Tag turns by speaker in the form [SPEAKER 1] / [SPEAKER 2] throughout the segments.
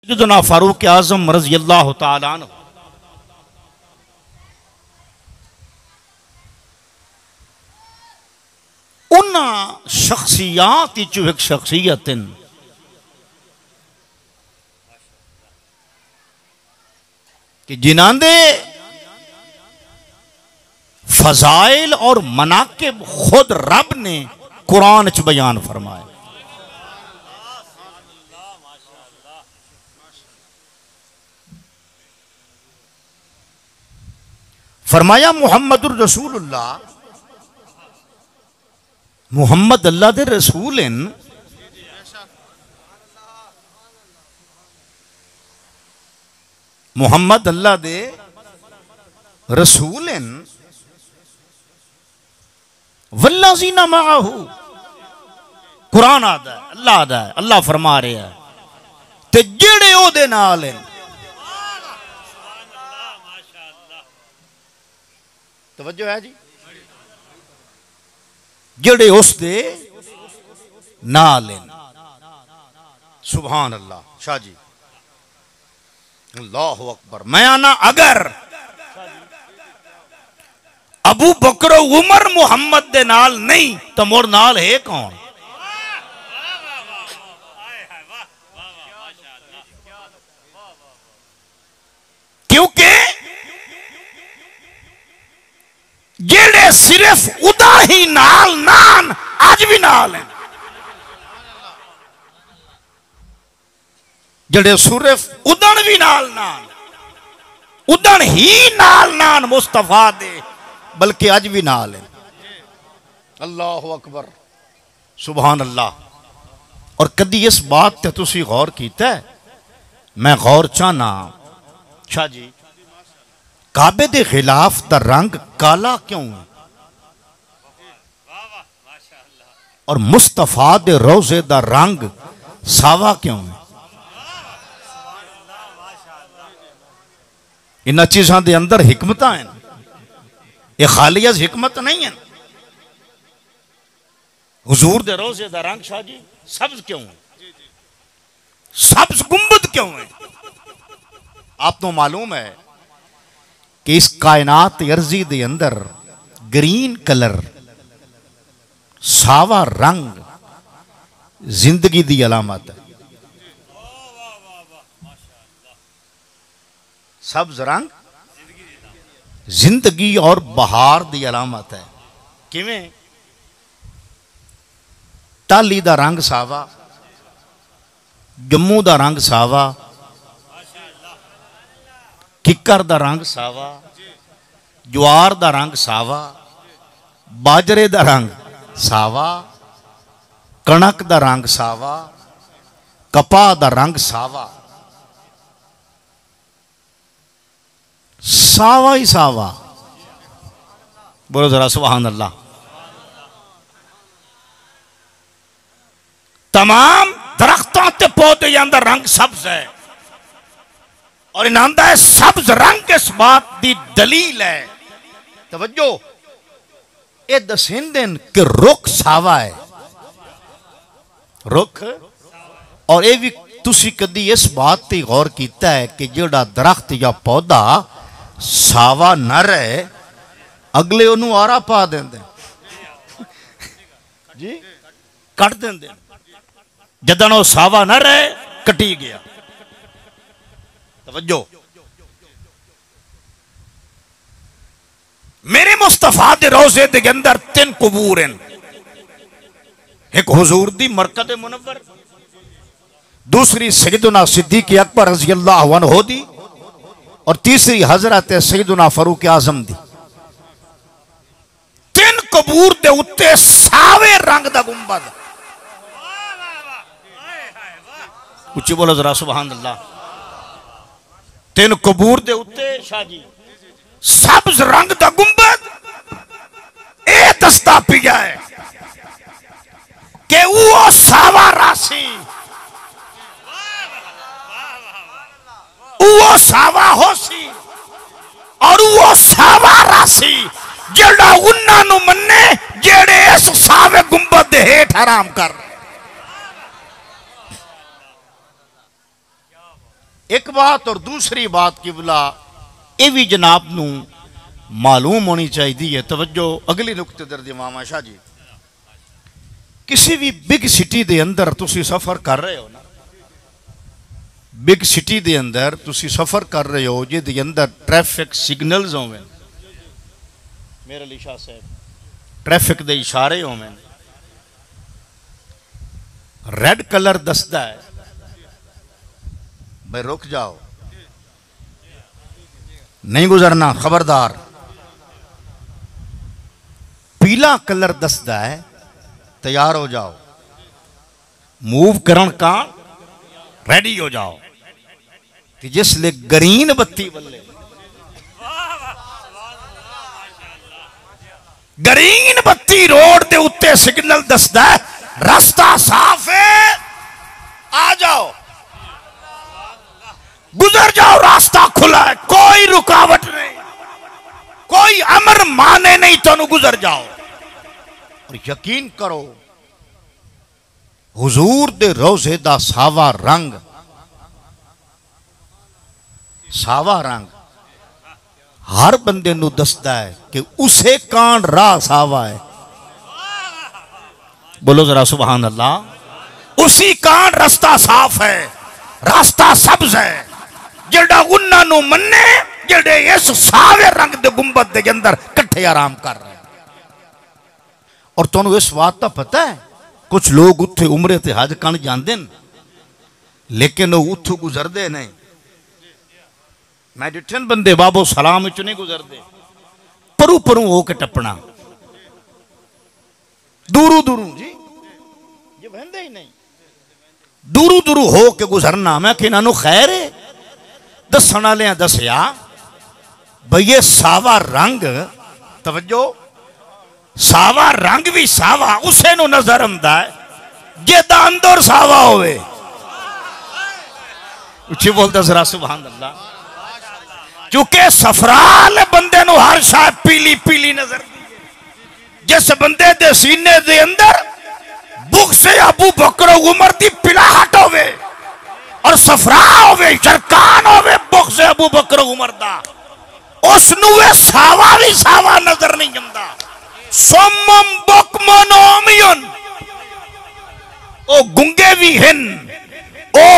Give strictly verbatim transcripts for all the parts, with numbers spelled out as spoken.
[SPEAKER 1] सैयदना फारूक आज़म रज़ी अल्लाह तआला अन्हु उन्हां शख्सियात चो एक शख्सियत कि जिन्हां दे फजाइल और मनाकिब खुद रब ने कुरान च बयान फरमाए। फरमाया मुहम्मदुर रसूलुल्लाह, मुहम्मद अल्लाह दे रसूल हैं। मुहम्मद अल्लाह दे रसूल हैं। वल्लज़ीना मअहू, कुरान आदा है, अल्लाह आदा है, अल्लाह फरमा रहे हैं ते जेड़े ओदे नाल हैं। तवज्जो है जी, जेड़े उस दे नाल हैं। सुभान अल्लाह। शाह जी, अल्लाहु अकबर। मैं आना अगर अबू बकर उमर मुहम्मद दे नाल नहीं तो मोर नाल है कौन? क्योंकि जेड़े सिर्फ उदा ही नाल नान आज भी नाल हैं। जेड़े सिर्फ उदन भी नाल नान, उदन ही नाल नान मुस्तफा दे, बल्कि अज भी नाल है। अल्लाहु अकबर, सुभान अल्लाह। और कदी इस बात ते तुसी गौर कीता है? मैं गौर चाहना शाह जी, काबे दे खिलाफ दा रंग काला क्यों है और मुस्तफा दे रोजे दा रंग सावा क्यों है? इन चीज़ों के अंदर हिकमत हैं, ये खालियत हिकमत नहीं है। हुजूर दे रोजे दा रंग शाह जी सब्ज क्यों है? सब्ज गुंबद क्यों है? आप तो मालूम है कि इस कायनात अर्जी दे अंदर ग्रीन कलर, सावा रंग जिंदगी दी अलामत है। सब्ज रंग जिंदगी और बहार दी अलामत है। किवें? टाली दा रंग सावा, जम्मू दा रंग सावा, किकर दा रंग सावा, ज्वार दा रंग सावा, बाजरे दा रंग सावा, कणक दा रंग सावा, कपा दा रंग सावा, सावा ही सावा। बोलो जरा सुभान अल्लाह। तमाम दरख्तों के पौधे के अंदर रंग सब्ज है और इनांदा है सब्ज रंग इस बात की दलील है। तवज्जो, ये दसेंदे कि रुख सावा है, रुख। और ये भी तुसी कदी इस बात की गौर किया है कि जोड़ा दरख्त या पौधा सावा न रहे, अगले ओनू आरा पा देंदे जी, कट देंदे। जदन वो सावा न रहे, कटी गया। तवज्जो, मेरे मुस्तफा दे रोजे दे अंदर तीन कबूर हैं। एक हुजूर दी मरकद मुनव्वर, दूसरी सैयदना सिद्दीक अकबर रज़ी अल्लाहु अन्हु दी, और तीसरी हजरत सैयदना फारूक आज़म दी। तीन कबूर दे उत्ते सावे रंग दा गुंबद। उच्ची बोलो जरा सुभान अल्लाह। तीन कबूर दे उत्ते शाह जी सब्ज रंग दा गुंबद। ए दस्ता पिया है कि वो सावा राशि, वो सावा होसी और वो सावा राशि जेड़ा उन्होंने मन्ने जेड़े इस सावे गुंबद दे हेठ आराम कर। एक बात और दूसरी बात किबला ये भी जनाब नू मालूम होनी चाहिए है। तवज्जो अगली नुक्ते दर इमाम शाह जी, किसी भी बिग सिटी दे अंदर तुसी सफर कर रहे हो ना, बिग सिटी दे अंदर तुसी सफर कर रहे हो जिहदे अंदर ट्रैफिक सिग्नल्स होवे, मेरे अली शाह साहब, ट्रैफिक दे इशारे होवे, रेड कलर दसदा है भाई रुक जाओ, नहीं गुजरना, खबरदार। पीला कलर दसदा है तैयार हो जाओ, मूव करण का रेडी हो जाओ। कि जिसले ग्रीन बत्ती बल्ले, ग्रीन बत्ती रोड के उत्ते सिग्नल दसदा है रास्ता साफ है, आ जाओ, गुजर जाओ, रास्ता खुला है, कोई रुकावट नहीं, कोई अमर माने नहीं, तो गुजर जाओ। और यकीन करो हुजूर दे रोज़े दा सावा रंग, सावा रंग हर बंदे नू दसदा है कि उसे कान राह सावा है। बोलो जरा सुभान अल्लाह। उसी कान रास्ता साफ है, रास्ता सब्ज है, जेड़ा उन्हां नू मन्ने जेड़े इस सावे रंग दे गुंबद दे अंदर कट्ठे आराम कर रहे हैं। और तुहानू इस बात का पता है कुछ लोग उत्थे उमरे ते हज कन जांदे न, लेकिन वो उथों गुजरते नहीं। मैं डिठन बंदे बाबो सलाम च नहीं गुजरते, परू परू हो के टपना, दूरू दूरू जी ये बहते ही नहीं, दूरू दूरू हो के गुजरना। मैं कि इन्हों खैर है, दसन वाले दसिया भाई ये सावा रंग, तवज्जो, सावा रंग भी सावा उसे नु नजर आंदा है जेदा अंदर सावा होवे। उच्ची बोलता जरा सुभान अल्लाह। क्योंकि सफराल बंदे नु हर शाय पीली पीली नजर, जिस बंदे दे सीने दे अंदर बुग़्ज़ अबू बकर उमर दी पिलाहट होवे और सफरा होवे, शरकान होवे बुग़्ज़ अबू बकर उमर दा, उसनू वे सावा भी सावा नजर नहीं आंदा। सोमम बुकमन ओमियन, ओ गुंगे भी हैं, ओ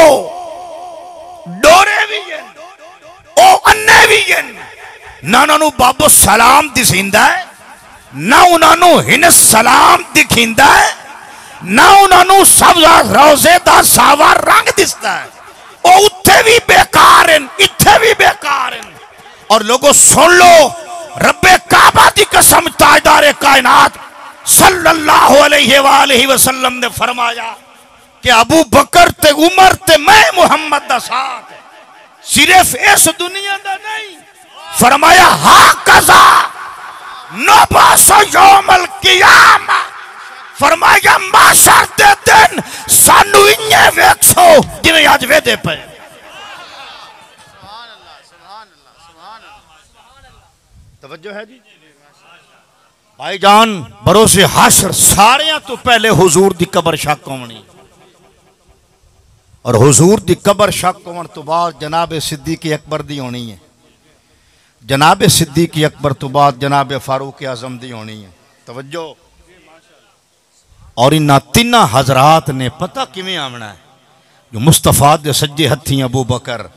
[SPEAKER 1] डोरे भी हैं, ओ अन्ने भी हैं। ना उन्होंने बाबू सलाम दिसींदा है, ना उन्होंने हिन सलाम दिखींदा है, ना उन्होंने सब रोज़े दा सावा रंग दिसदा है। ओ उत्थे भी बेकार हैं, इत्थे भी बेकार हैं। और लोगों सुन लो, रब्बे काबा दी कसम, ताजदारे कायनात सल्लल्लाहु अलैहि वसल्लम ने फरमाया कि अबू बकर ते उमर ते मैं मुहम्मद दा साथ, सिर्फ इस दुनिया दा नहीं, फरमाया हा कज़ा नबासो यौमल क़ियामा, फरमाया माशर दे दिन सानू इन्ने वेखो जिवें अज वेदे पे। तवज्जो है जी भाईजान, भरोसे हाशर सारियां तो पहले हुजूर दी कबर शक होनी, और हुजूर दी कबर शक होने तो बाद जनाब सिद्दीक़ अकबर दी होनी है, जनाब सिद्दीक़ अकबर तो बाद जनाब फारूक आजम दी होनी है। तवज्जो। और इन्हां तिन्ना हजरात ने पता किवें आना है, जो मुस्तफा दे सज्जे हथी अबू बकर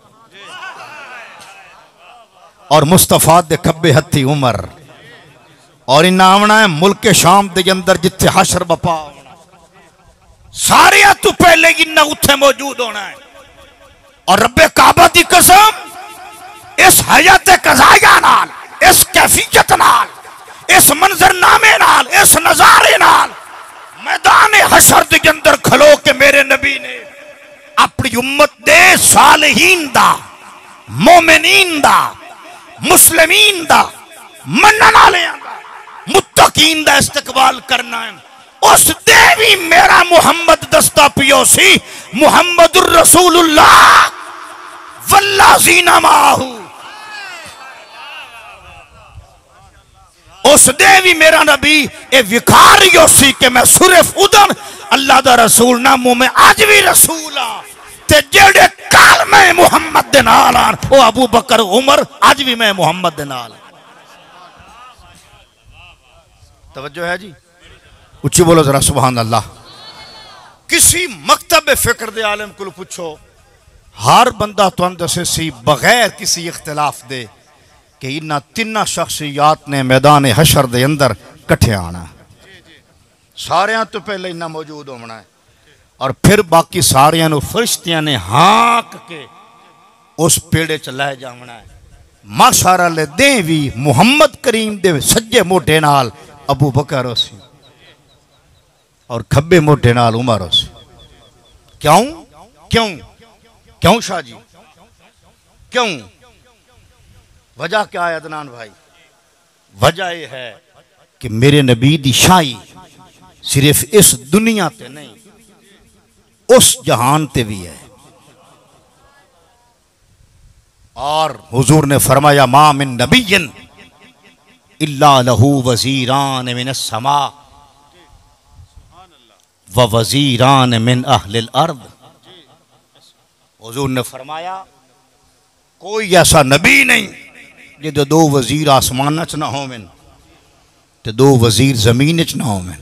[SPEAKER 1] और मुस्तफा दे खब्बे हथी उमर, और इन्हें आना है मुल्क शाम के अंदर जिथे हशर बपा होना, सारे तू पहले इन्हें उत्थे मौजूद होना है। और रब्बे काबा दी कसम, इस हयात कज़ाया नाल, इस कैफियत नाल, इस मंजरनामे नाल, इस नजारे नाल मैदान हशर के अंदर खलो के मेरे नबी ने अपनी उम्मत दे सालिहीन दा, मोमिनीन दा, मुस्लिमीन दा, मनन वालेयां दा, मुत्तकीन दा इस्तकबाल करना है। उस दे भी मेरा मुहम्मद दस्ता पियो सी, मुहम्मदुर रसूलुल्लाह वल्लाज़ीना माहू। उस दे भी मेरा नबी ए विखारियो सी कि मैं सिर्फ उदन अल्लाह दा रसूल ना, मुंह में आज भी रसूल आ, ते जेड़े कालमे दे नाल आन ओ अबू बकर उमर अज भी मैं मुहम्मद दे नाल। तवज्जो है जी, उच्ची बोलो जरा सुभान अल्लाह। किसी मकतब फिक्र दे आलम को पूछो, हर बंदा तुम दसे सी बगैर किसी इख्तिलाफ दे कि इन्हां तिन्ना शख्सियात ने मैदान हशर दे अंदर कट्ठे आना, सारियां तो पहले इन्ना मौजूद होना है और फिर बाकी सारियां नूं फरिश्तियां ने हाँक के उस पेड़े च लै जावना है। माशारा ले दे भी मुहम्मद करीम दे सज्जे मोढे नाल अबू बकर होसी और खब्बे मोढे नाल उमर होसी। क्यों क्यों क्यों शाह जी, क्यों? वजह क्या है अदनान भाई? वजह यह है कि मेरे नबी दी शाही सिर्फ इस दुनिया ते नहीं उस जहान ते भी है। और हुजूर ने फरमाया मा मिन नबिय्यिन इल्ला लहू वज़ीरान मिनस समा व वज़ीरान मिन अहलिल अर्द। हुजूर ने फरमाया कोई ऐसा नबी नहीं जिदे दो वजीर आसमान च ना होवेन ते दो वजीर जमीन च ना होवेन।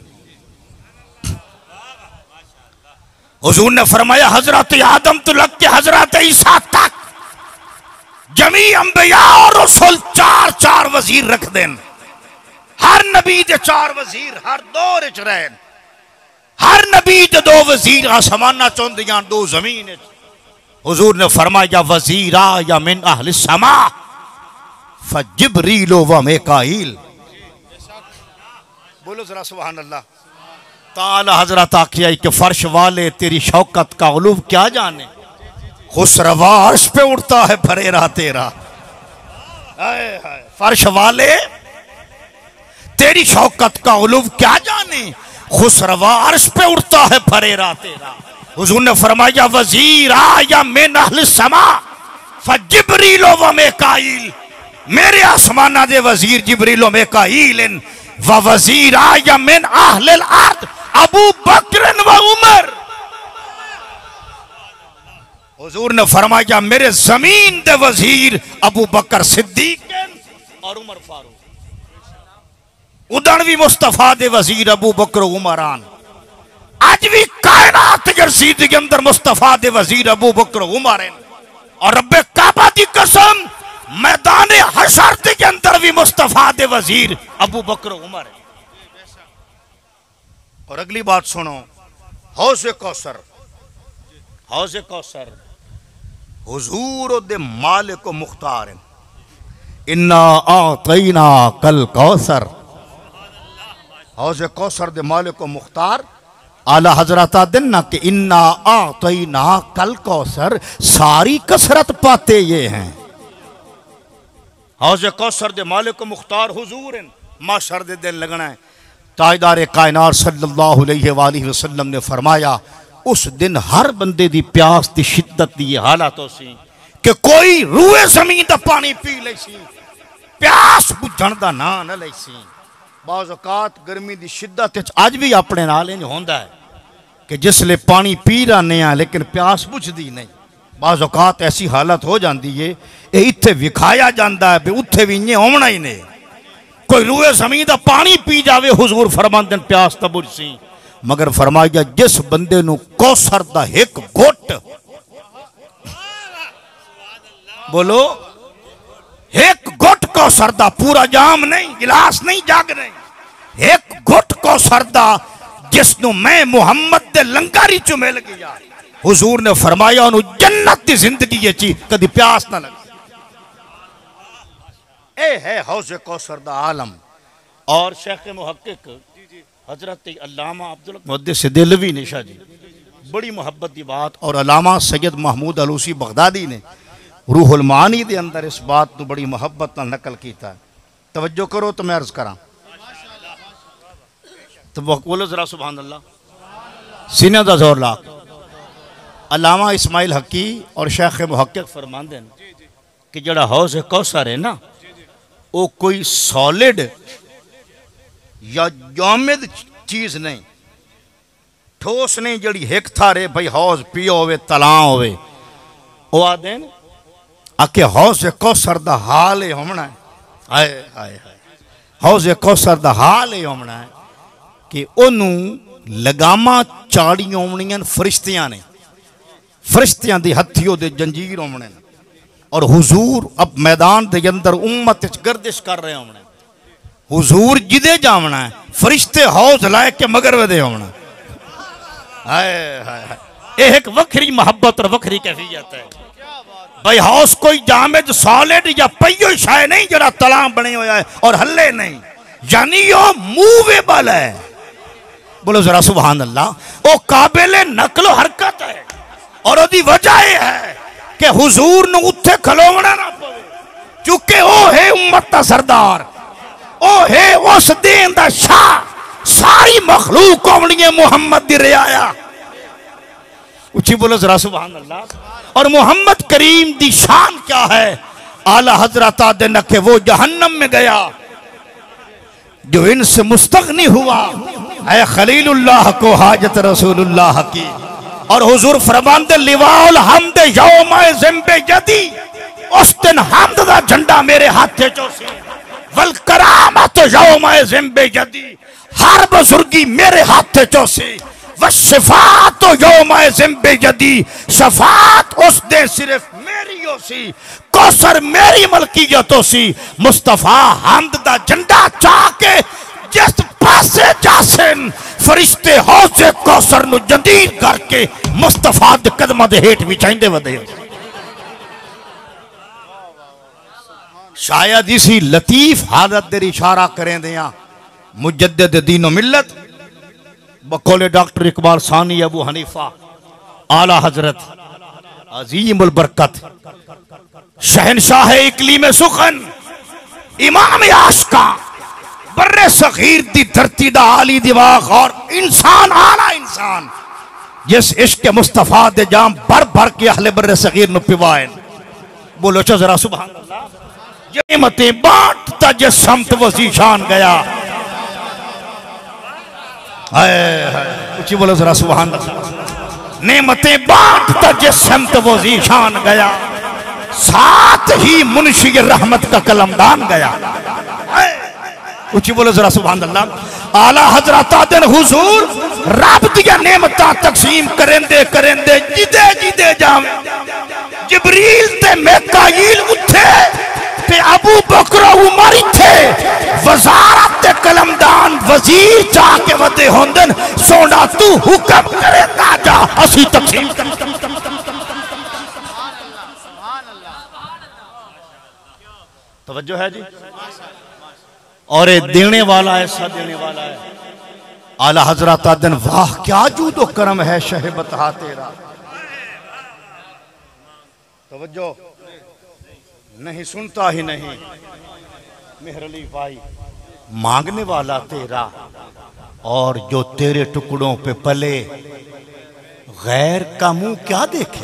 [SPEAKER 1] हुजूर ने फरमाया हजरत आदम तो लग के हजरत ईसा तक जमी अंबिया और रसूल चार चार वजीर रख देन। हर नबी दे चार वजीर हर दौर च रहन। हर नबी दे दो वजीर आसमान च होंदियां दो जमीन च। हुजूर ने फरमाया वजीरा या मिन अहल समा फजिब्रील व मिकाईल। बोलो जरा सुभान अल्लाह। ताला हजरत आखिया कि फर्श वाले तेरी शौकत का उलूब क्या जाने, खुसरवा अर्श पे उड़ता है फरेरा तेरा। हाय हाय फर्श वाले तेरी शौकत का उलूब क्या जाने, खुसरवा अर्श पे उड़ता है फरेरा तेरा। हुजूर ने फरमाया वजीर आया मिन अहल समा फजिब्रील व मिकाईल। मेरे आसमाना दे वजीर जिब्रील व मिकाईल व वजीर आया मिन अहलिल अर्द अबू बकर व उमर। हुजूर ने फरमाया मेरे जमीन दे वजीर अबू बकर सिद्दीक और उमर फारूक। उदण भी मुस्तफा दे वजीर अबू बकर उमरान। आज भी कायनात जर्सीद के अंदर मुस्तफा दे वजीर अबू बकर उमर हैं। और रब्बे काबा दी कसम मैदान हशर के अंदर भी मुस्तफा दे वजीर अबू बकर उमर हैं। और अगली बात सुनो, हौज़े कौसर, हौज़े कौसर हुजूर दे मालिक व मुख्तार हैं। इन्ना आतैना कल कौसर। हौज़े कौसर दे मालिक व मुख्तार आला हजरत दिन ना कि इन्ना आतैना कल कौसर, सारी कसरत पाते ये हैं। हौज़े कौसर दे मालिक मुख्तार हुजूर हैं। माशर दे दिन लगना है। ताजदार कायनात सल्लल्लाहु अलैहि वसल्लम ने फरमाया उस दिन हर बंदे दी प्यास दी शिद्दत दी हालत होसी कि कोई रूए जमीन दा पानी पी लेसी, प्यास बुझण दा ना न लेसी। बाज़ औकात गर्मी दी शिद्दत अज भी अपने नाल इंज होंदा है कि जिसले पानी पी रहे हैं लेकिन प्यास बुझदी नहीं। बाज़ औकात ऐसी हालत हो जाती है, ये इत्थे विखाया जाता है भी उत्थे भी इं होना ही नहीं। कोई रूए जमीन का पानी पी जावे हुजूर फरमांदे प्यास तो बुझसी, मगर फरमाया जिस बंदे नूं कौसर दा एक घुट, बोलो एक घुट कौसर दा, पूरा जाम नहीं, गिलास नहीं, जग नहीं, एक घुट कौसर दा जिसनों मैं मुहम्मद दे लंगारी चो मिल गया, हुजूर ने फरमाया उन्होंने जन्नत की जिंदगी ची कभी प्यास ना लगे। ए है हौज़े कौसर दा आलम। और शेख मुहक्किक हजरत अल्लामा अब्दुल मुहद्दिस देलवी ने शाह जी बड़ी मोहब्बत की बात, और अल्लामा सैयद महमूद अलूसी बगदादी ने रूहुल मानी दे अंदर इस बात को बड़ी मोहब्बत ना नकल किया। तवज्जो करो तो मैं अर्ज करा, तो बोलो जरा सुभान अल्लाह, सीने दा जोर ला। अल्लामा इस्माइल हकी और शेख मुहक्किक फरमांदे हैं कि जड़ा हौज़े कौसर है ना, वो कोई सॉलिड या जामिद चीज नहीं, ठोस नहीं जड़ी हिक थारे भाई हौज पियो होवे तलां होवे। वो आदे आके हौज कौसर दा हाल ही होना है। हाय हाय हाय हौज कौसर दा हाल ही होना है कि ओनू लगामा चाड़ी होनियां फरिश्तियां ने, फरिश्तियां दी हथियों दे जंजीर होने और हुजूर अब मैदान दे अंदर उम्मत गर्दिश कर रहे होने। हुजूर जिदे जावना है फरिश्ते हौज लाए के मगर वदे होना। हाय हाय हाय एक वखरी मोहब्बत और वखरी कैफियत है भाई। हौस कोई जामिद सॉलिड या पइयो शाय नहीं जरा तला बने होया है और हल्ले नहीं, यानी यो मूवेबल है। बोलो जरा सुभान अल्लाह। ओ काबिले नकलो हरकत है और ओदी वजह यह है कि हुजूर नु उत्थे खलोवना ना पवे, क्योंकि ओ है उम्मत दा सरदार, ओ है उस दीन दा शाह। सारी मखलूक कौमलिए मुहम्मद दी रियाया। उची बोलो जरा सुभान अल्लाह। और मोहम्मद करीम दी शान क्या है? आला हजरत आदे नखे वो जहन्नम में गया जो इनसे मुस्तगनी हुआ है खलीलुल्लाह को हाजत रसूलुल्लाह की। और हुजूर फरमांदे लिवाउल हम्द यौम ज़िम्बे यदी, उस दिन हम्द दा झंडा मेरे हाथे चोसी। वल करामत यौम ज़िम्बे यदी, हर बुजुर्गी मेरे हाथे चोसी। वशिफात यौम ज़िम्बे यदी, शफात उस दिन सिर्फ मेरी होसी। कौसर मेरी मलकियत होसी। मुस्तफा हम्द दा झंडा चाके जिस पासे जासन फरिश्ते हौजे कौसर नु जंदीर करके मुस्तफा दे कदमां दे हेठ विछाइंदे वदे। शायद इसी लतीफ हालत दे इशारा करें दिया मुजद्दिद दीनो मिल्लत बकौले डॉक्टर इकबाल सानी अबू हनीफा आला हजरत अजीमुल बरकत शहनशाह इकलीम सुखन इमाम आशिका बर्रे सगीर दी धरती दा आली दिमाग और इंसान आला इंसान जिस इश्क मुस्तफा दे जाम भर भर के अहले बर्रे सगीर नु पिवाए। बोलो चो जरा सुभान अल्लाह। ये मते बांटता जे समत वजीशान गया। हाय हाय ऊंची बोलो जरा सुभान अल्लाह। नेमतें बांटता जे समत वजीशान गया, साथ ही मुंशी रहमत का कलमदान गया। ऊंची बोलो जरा सुभान अल्लाह। आला हजरत आदन हुजूर रब दिया नेमता तकसीम करेंदे करेंदे जिदे जिदे जावे जिब्रील ते मिकाईल उठे ते अबू बकर उमर थे वजारत ते कलमदान वजीर जाके वदे होंदन। सोना तू हुक्म करे ताजा असी तकसीम कर। तवज्जो है जी। और ये देने वाला ऐसा देने वाला है। आला हजरत आदन वाह क्या जूदो करम है शह बता तेरा। तवज्जो नहीं सुनता ही नहीं मेहर अली भाई। मांगने वाला तेरा और जो तेरे टुकड़ों पे पले गैर का मुंह क्या देखे।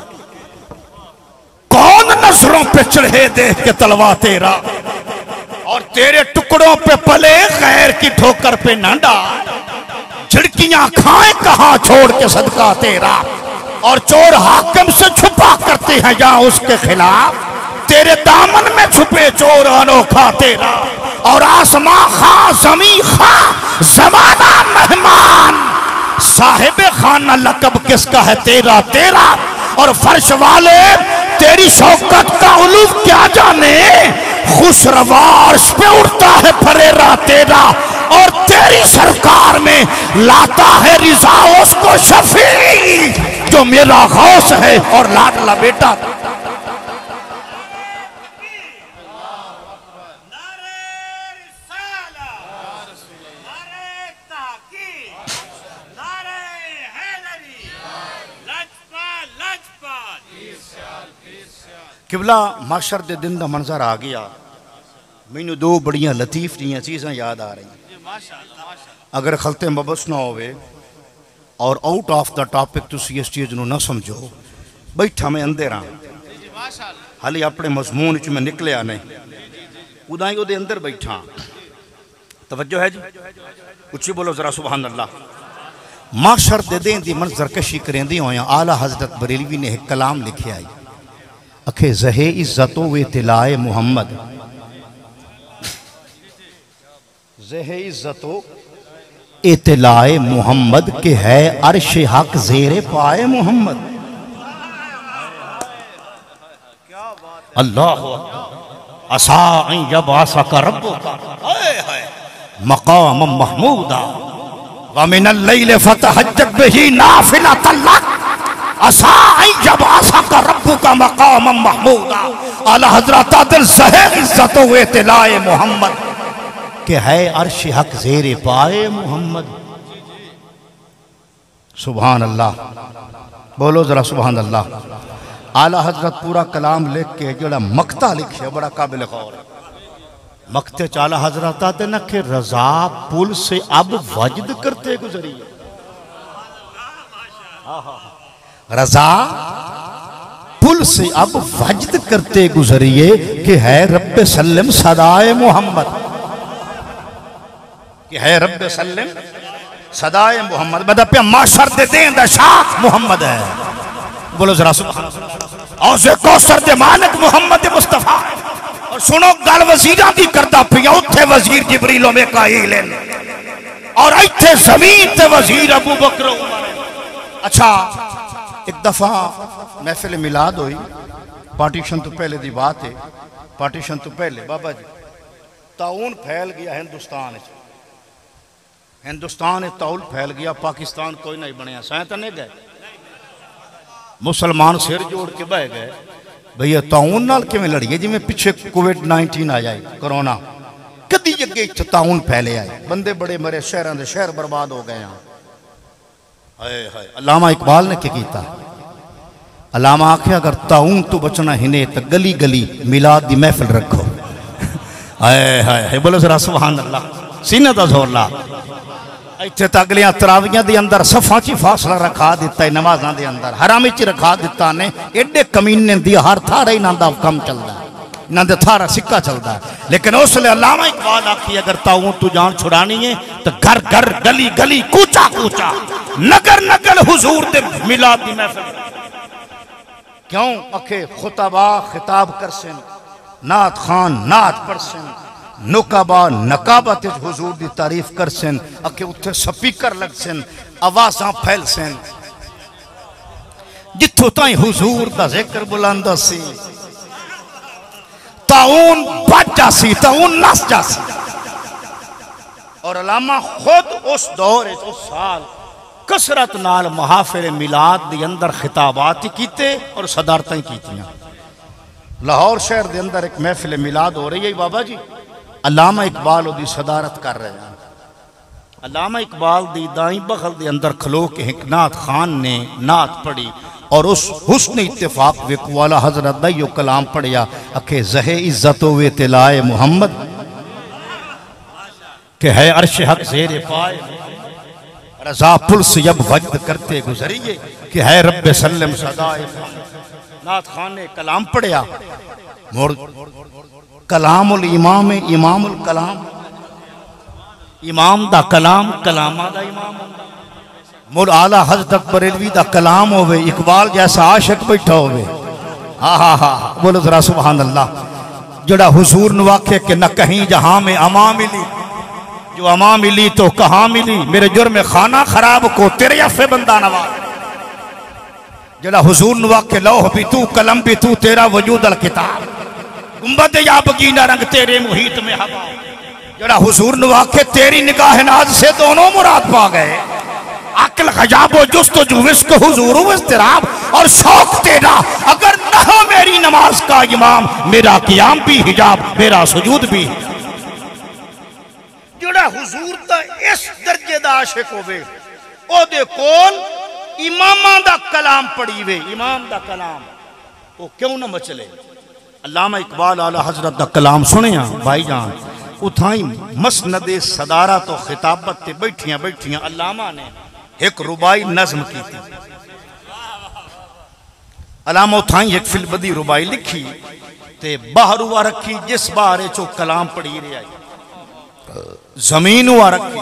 [SPEAKER 1] कौन नजरों पे चढ़े देख के तलवा तेरा और तेरे टुकड़ों पे पले गैर की ठोकर पे न डाल। झिड़कियां खाए कहां छोड़ के सदका तेरा और चोर हाकिम से छुपा करते हैं या उसके खिलाफ। तेरे दामन में छुपे चोर अनोखा तेरा और आसमां खा जमी खा जमाना मेहमान। साहिब खाना लकब किसका है तेरा तेरा और फर्श वाले तेरी शौकत का उलूफ क्या जाने। खुशरवार्श पे उड़ता है फरेरा तेरा और तेरी सरकार में लाता है रिजा उसको शफी जो मेरा गौस है और लाडला बेटा। किबला माशर दे दिन का मंजर आ गया। मैनू दो बड़ियां लतीफ दियां चीज़ां याद आ रही। अगर खलते मबस ना होवे और आउट ऑफ द टॉपिक तुसी इस चीज़ नू ना समझो। बैठा मैं अंदर हाँ हाली अपने मजमून च मैं निकलिया नहीं उदा ही उहदे अंदर बैठा। तवज्जो है जी। उच्ची बोलो जरा सुभान अल्लाह। माशर दे दिन दी मंजर कशी करेंदी होया आला हजरत बरेलवी ने एक कलाम लिखे आई। अखे जहे इज्जतो वे तिलाए मोहम्मद, जहे इज्जतो इतलाए मोहम्मद के है अर्श हक जेरे पाए मोहम्मद। अल्लाह असा जब आसा का रब्बुका मकाम महमूदा व मिनल लैल फतहज्जत बिही नाफिलतन लक असा जब आसा का रब्बुका मकाम महमूदा। आला हजरत अदल ज़हे इज्जत व इतलाए मोहम्मद के है अर्श हक जेरे पाए मोहम्मद। सुभान अल्लाह, बोलो जरा सुभान अल्लाह। आला हजरत पूरा कलाम लिख के जोड़ा मकता लिखे बड़ा काबिल गौर है। मकते चाला हजरत आते न के रजा पुल से अब वजद करते गुजरी, रजा पुल से अब वजद करते गुजरिए कि है रब्बे सल्लम सदाए मोहम्मद, कि है रब्बे सल्लम सदाए मोहम्मद। बदा पे माशर दे दें दा शाख मोहम्मद है, बोलो जरा सुभान अल्लाह। और से कौसर दे मानक मोहम्मद मुस्तफा। और सुनो गल वजीरां दी करदा पिया, उत्थे वजीर जिब्रील मीकाईल और इत्थे जमीन ते वजीर अबू बकर उमर। अच्छा एक दफा महफिल मिलाद हुई, पार्टीशन तो पहले दी बात है, पार्टीशन तो पहले बाबा जी ताउन फैल गया हिंदुस्तान, हिंदुस्तान ताउल फैल गया, पाकिस्तान कोई नहीं बनया। सैं तो नहीं गए, मुसलमान सिर जोड़ के बह गए भैया ताउन नाल किवें लड़िए, जिवें पिछे कोविड नाइनटीन आ जाए कोरोना, कदी अगे इत्थे ताउन फैले आए, बंदे बड़े मरे, शहरों के शहर बर्बाद हो गए। हाय हाय अल्लामा इकबाल ने क्या किया, अल्लामा आख्या अगर ताउन तो बचना हिने तो गली गली मिलाद दी महफिल रखो। हाय हाय बोलो जरा सुभान अल्लाह, सीने दा जोर ला। इत्थे तो अगलियां तरावियां दे अंदर सफा च फासला रखा दिता है, नमाज़ां दे अंदर हरामी च रखा दिता ने। एडे कमीने दी हर थारा इन्हां दा कम चलदा है, इन्हां दे थारा सिक्का चलदा है। लेकिन उसले अल्लामा इकबाल आखी अगर ताऊं तू जान छुड़ानी है तो घर घर गली गली कूचा कूचा नगर नगर हुजूर दे मिलाद दी महफिल। क्यों अखे खुतबा खिताब करसन, नात खान नात पढ़सन, नुकाबा नकाबत हुजूर दी तारीफ करसन, अके उत्थे स्पीकर लगसन, आवाज़ां फैलसन, जिथों ताईं हुजूर दा जिक्र बुलंदा सी ताउन बच जासी, ताउन नस जासी। और अल्लामा खुद उस दौर उस साल कसरत नाल महाफिल मिलाद दे अंदर खिताबात कीते और सदारतां कीतियां। लाहौर शहर दे अंदर एक महफिल मिलाद हो रही है बाबा जी, अल्लामा इकबाल उदी सदारत कर रहे हैं। अल्लामा इकबाल दी दाई बगल दे अंदर खलो के एक नात खान ने नात पढ़ी और उस हुस्न इत्तेफाक वेकुवाला हजरत दा यो कलाम पढ़िया, अखे ज़हे इज्जतो वे तिलाए मोहम्मद के है अर्श हक ज़ेरे पाए, रज़ा पुल से जब वजद करते गुजरिए कि है रब्बे सल्लम सदाए। नात खान ने कलाम पढ़िया, मोड़ कलामुल इमाम इमामुल कलाम, इमाम दा कलाम कलामा दा इमाम। मुल आला हजरत बरेलवी दा कलाम होवे, इकबाल जैसा आशिक बैठा होवे। हाँ हाँ हाँ बोलो जरा सुभान अल्लाह। जड़ा हुजूर ने वाखे कि न कहीं जहां में अमा मिली, जो अमा मिली तो कहाँ मिली, मेरे जुर्म खाना खराब को तेरे अफे बंदा नवाज। जड़ा हुजूर ने वाखे लौह भी तू कलम भी तू तेरा वजूद अल किताब, गुंबद या बगीना रंग तेरे मुहीत में हवा। जड़ा हुजूर ने वाखे तेरी निगाह नाज से दोनों मुराद पा गए, अक्ल खजाबो जुस्तजू विस्क हुजूर इज़्तिराब और शौक तेरा अगर न हो मेरी नमाज का इमाम, मेरा कियाम भी हिजाब मेरा सुजूद भी। जड़ा हुजूर दा इस दर्जे दा आशिक होवे, ओदे कोल इमामां दा कलाम पढ़ी वे, इमाम दा कलाम वो क्यों ना मचले। अल्लामा इकबाल आला हजरत दा कलाम सुनिया भाईजान, उठाई मसनदे सदारा तो खिताबत ते बैठियां बैठियां अल्लामा ने एक रुबाई नज्म की थी। अल्लामा उठाई एक फिलबदी रुबाई लिखी ते बाहर हुआ रखी, जिस बारे चो कलाम पढ़ी रही आई, जमीन हुआ रखी,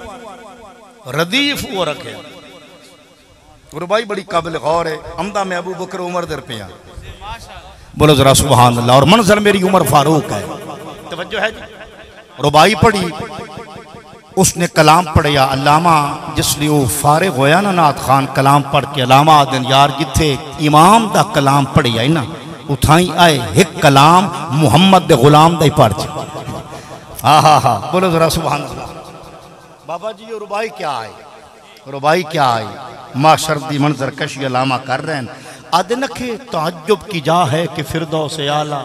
[SPEAKER 1] रदीफ हुआ रखे। रुबाई बड़ी काबिल गौर है, अमदा में अबू बकर उमर दर पिया बोलो जरा सुभान अल्लाह। और मंजर मेरी उमर फारूक है, तवज्जो है जी। रुबाई पढ़ी, उसने कलाम पढ़िया अल्लामा, जिसलिए वो फारिग होया ना नाथ खान कलाम पढ़ के, अलामा आदन यार जिथे इमाम दा कलाम पढ़िया ना उठाई आए एक कलाम मुहम्मद दे गुलाम दा ही पढ़। हाँ हाँ हाँ, बोलो जरा सुभान अल्लाह। बाबा जी ये रुबाई क्या आई, रुबाई क्या आई, माशर दी मंजर कशी अलामा कर रहे हैं। आदे नखे ताज्जुब की जा है कि फिरदौस आला,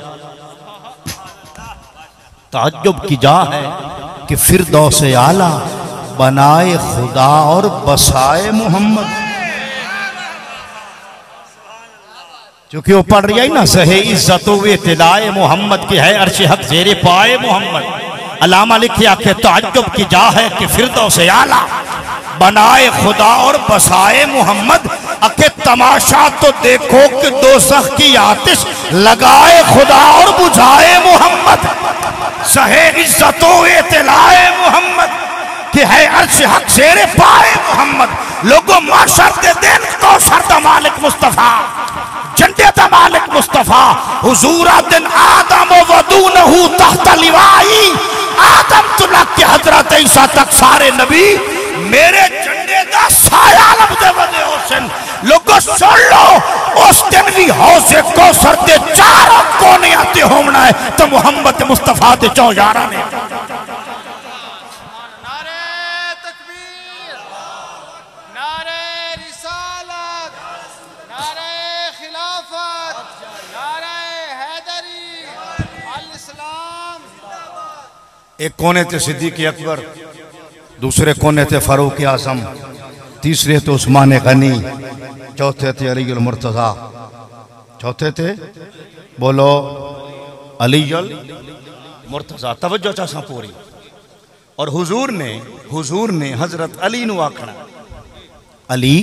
[SPEAKER 1] ताज्जुब की जा है कि फिरदौस आला बनाए खुदा और बसाए मोहम्मद। क्योंकि वो पढ़ रही है ना, सहे इज्जतो वे तिलाए मोहम्मद की है अर्श हक जेरे पाए मोहम्मद। अलामा लिखे आखे ताज्जुब की जा है कि फिरदौस आला बनाए खुदा और बसाए मोहम्मद। अके तमाशा तो देखो कि दोज़ख की आतिश लगाए खुदा और बुझाए मोहम्मद। सहे इज्जतो इतलाए मोहम्मद कि है अर्श हक शेरे पाए मोहम्मद। लोगों माशर के दिन तो सरदा मालिक मुस्तफा, झंडे दा मालिक मुस्तफा, हुजूरा दिन आदम वदूनहु तहत लिवाई। आदम तुलक के हजरत ईसा तक सारे नबी मेरे झंडे दा साया लबदे वदे हुसैन। लोगों सुन लो, उस दिन भी हौसे कौसर दे चारों कोने आते होना है तो मोहम्मद मुस्तफा दे चौ यारा ने।
[SPEAKER 2] नारे तकबीर, नारे रिसालत, नारे खिलाफत, नारे हैदरी, अल इस्लाम।
[SPEAKER 1] एक कोने थे सिद्दीक अकबर, दूसरे कोने थे फारूक आजम, तीसरे थे उस्मान गनी, चौथे थे अली अल मुर्तजा, चौथे थे बोलो अली अल मुर्तजा। तवज्जो चासा पूरी। और हुजूर ने हुजूर ने हजरत अली नु आखना, अली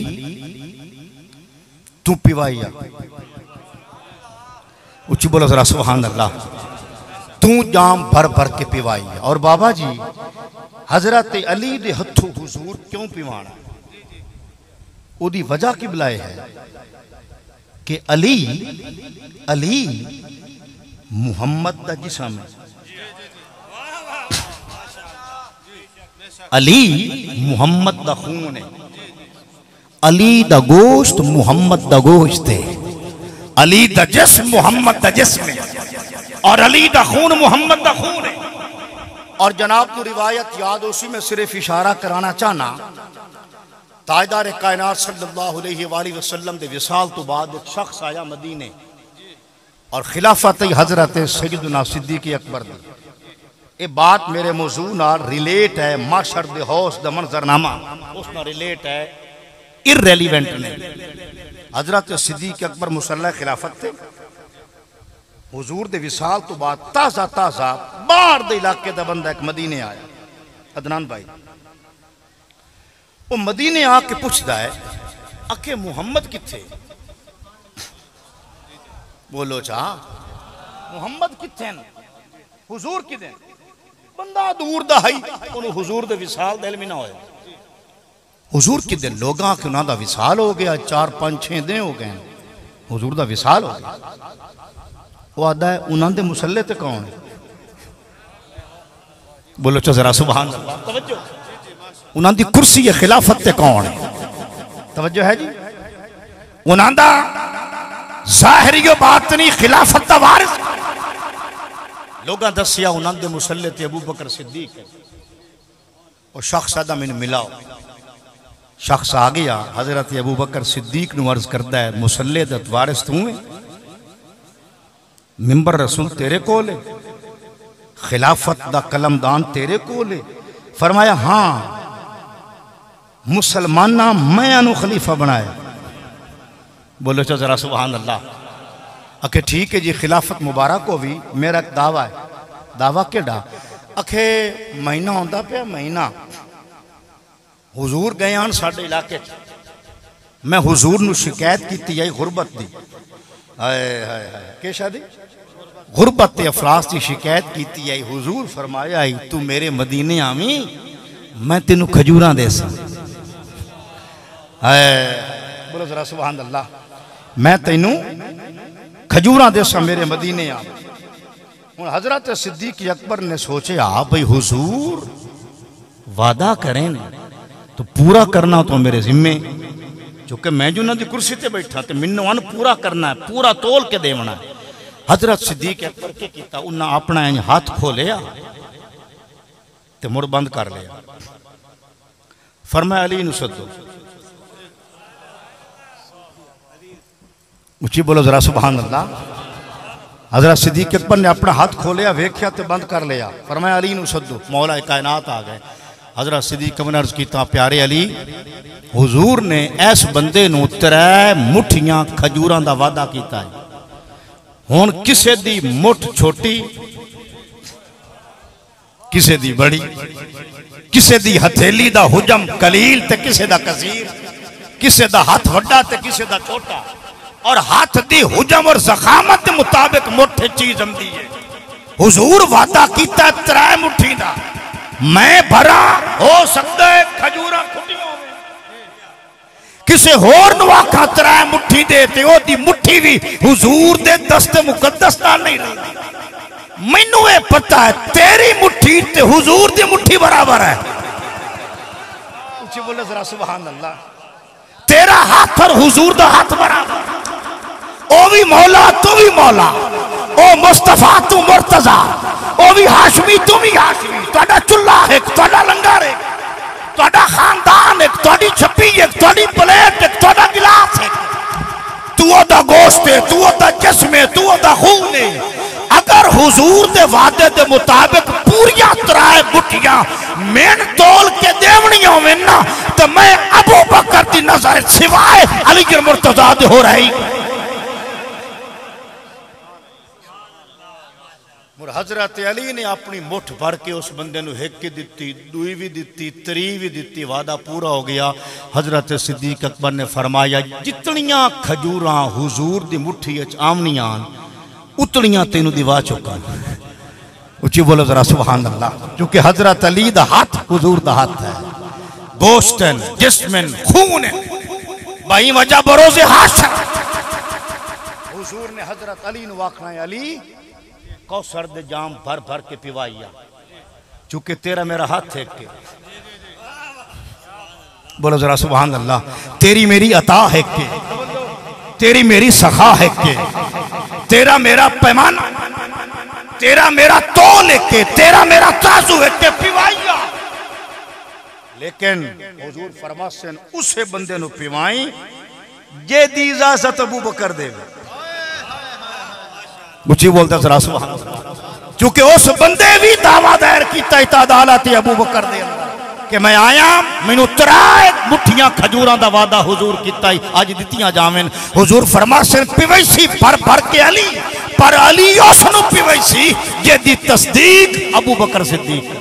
[SPEAKER 1] तू पिवाइया, उच्ची बोलो जरा सुभान अल्लाह, तू जाम भर भर के पिवाइया। और बाबा जी हजरत अली दे हथों हुजूर क्यों पिवाना, उदी वजह की बुलाए है कि अली अली मुहम्मद दा जिस्म है, अली मुहम्मद दा खून है, अली दा गोश्त मुहम्मद दा गोश्त है, अली दा जिस्म मुहम्मद दा जिस्म है, और अली दा खून मुहम्मद दा खून है। और जनाब को रिवायत याद, उसी में सिर्फ इशारा कराना चाहना, ताजदार कायनात सल्लल्लाहु अलैहि वसल्लम दे विसाल तो बाद एक शख्स आया मदीने और खिलाफत हजरत सैयदना सिद्दीक अकबर दी। ये बात मेरे मौजू नाल रिलेट है, माशर दे हौस दा मंजरनामा उस नाल रिलेट है, इररेलीवेंट ने। हजरत सिद्दीक अकबर मुसल्ला खिलाफत थे, हुजूर दे विसाल तो बाद ताज़ा ताज़ा बाहर दे इलाके दा बंदा एक मदीने आया, अदनान भाई। वो मदीने आके पूछता है, अके मुहम्मद किथे? बोलो चा मुहम्मद किथे? हुजूर किथे? बंदा दूर दा है, उन्होंने हुजूर दे विसाल दा इल्म ना होया। हुजूर किथे? लोगां के उन्हां दा विसाल हो गया, चार पांच छे दिन हो गए, हुजूर दा विसाल हो गया। वो आदा है उन्हां दे मुसल्ले ते कौन है? बोलो चा जरा सुभान अल्लाह। तवज्जो, उन्हां दी कुर्सी है खिलाफत ते कौन है? तवज्जो है जी। उन्हां दा ज़ाहिरी बातनी खिलाफत दा वारिस। लोगां दसिया उन्हां दे मुसल्ले ते अबू बकर सिद्दीक है। और शख्स आदा मैनू मिलाओ। शख्स आ गया, हजरत अबू बकर सिद्दीक नू अर्ज करदा है, मुसल्ले दा वारिस तू है? मिंबर रसूल तेरे कोल है, खिलाफत दा कलमदान तेरे कोल है। फरमाया हाँ, मुसलमाना मैं अनु खलीफा बनाया। बोलो चो जरा सुभान अल्लाह। अखे ठीक है जी, खिलाफत मुबारक हो भी, मेरा एक दावा है। दावा केड़ा? अखे महीना आंदा पिया, महीना हुजूर गए हैं साडे इलाके, मैं हुजूर नू शिकायत की आई गुरबत दी। हाय हाय हाय, के शादी गुरबत ते अफरास की शिकायत की आई। हुजूर फरमाया आई, तू मेरे मदीने आवी, मैं तेनू खजूरा दे सा। बोलो जरा सुभान अल्लाह। मैं तेनू खजूरा देसा मेरे मदीने आ। हुण हजरत सिद्दीक अकबर ने सोचे आ भाई हुजूर वादा करें तो पूरा करना तो मेरे जिम्मे, क्योंकि मैं जो उन्होंने कुर्सी ते बैठा तो मैनू अन पूरा करना है, पूरा तोल के देवना है। हजरत सिद्दीक अकबर के किया उन्हें अपना इंज हाथ खोलिया ते मुड़ बंद कर लिया। फरमाया अली नू सदो। उची बोलो जरा सुभान अल्लाह। हजरत सिद्दीक अकबर ने अपना हाथ खोलिया, वेख्या तो बंद कर लिया। फरमाया अली नू सदो, मौला कायनात आ गए। हजरत सिद्दीक अकबर ने अर्ज किया, प्यारे अली हुजूर ने इस बंदे नू त्रै मुठियां खजूरां दा वादा किया है। हुण किसे दी मुठ छोटी, किसे दी बड़ी, किसे दी हथेली दा हुजम कलील ते किसे दा कसीर, किसे दा हाथ वड्डा ते किसे दा छोटा, और हाथ दी हुजम और ज़खामत के मुताबिक मुठे चीज आंदी है। हुजूर वादा कीता त्रै मुट्ठी दा, मैं भरा हो सकता है खजूरा खुटियां किसे होर नू आखा त्रै मुट्ठी दे ते ओदी मुट्ठी भी हुजूर दे दस्ते मुकद्दस नाल नहीं रही। मैनू ये पता है तेरी मुट्ठी ते हुजूर दी मुट्ठी बराबर है। बोले जरा सुभान अल्लाह। तेरा हाथ और हुजूर दा हाथ बराबर, ओ भी मौला तू भी मौला, ओ मुस्तफा तू मुर्तजा, ओ भी हाशमी तू भी हाशमी, तुहाडा चुल्ला है, तुहाडा लंगर है, तुहाडा खानदान एक, तुहाडी छप्पी एक, तुहाडी प्लेट एक, तुहाडा गिलास एक, तू ओदा गोश्त है, तू ओदा जिस्म है, तू ओदा खून है। अगर हुजूर दे वादे दे मुताबिक पूरियां त्रै मुठियां मेन तोल के देवनियां होवे ना, तो मैं अबू बकर दी नजर सिवाय अली मुर्तजा दे हो रही। हजरत अली ने अपनी मुठ भर के उस बंदे नू हिक दी, दुई भी दी, त्री भी दी, वादा पूरा हो गया। हजरत सिद्दीक अकबर ने फरमाया जितनियां खजूरां हुजूर दी मुट्ठी विच आमनियां उतनियां तेनू दिवा चुका। उची बोलो जरा सुभान अल्लाह। क्योंकि हजरत अली दा हाथ हुजूर दा हाथ है, गोश्तन जिस्मन खून भाई वजह बरोज़े हाशर। हुजूर ने हजरत अली नू आखना है अली कौसर दे जाम भर भर के पिवाइया, चूंकि तेरा मेरा हाथ है के। बोलो जरा सुभान अल्लाह। तेरी मेरी अता है के, तेरी मेरी सखा है के, तेरा मेरा पैमाना, तेरा मेरा तोल है के, तेरा मेरा ताजू है के पिवाइया। लेकिन हुजूर फरमासन उसे बंदे नु पिवाई जे दी इजाजत अबू बकर देवे। मुझे बोलता जरा सुभान अल्लाह। क्योंकि उस बंदे भी दावा दायर किया इतादालत अबू बकर दे अंदर कि मैं आया मैनू त्रै मुठियां खजूरां दा वादा हुजूर किता अज दित्तियां जावेन। हुजूर फरमासन पिवैसी भर भर के अली, पर अली उसनू पिवैसी जेदी तस्दीक अबू बकर सिद्दीक।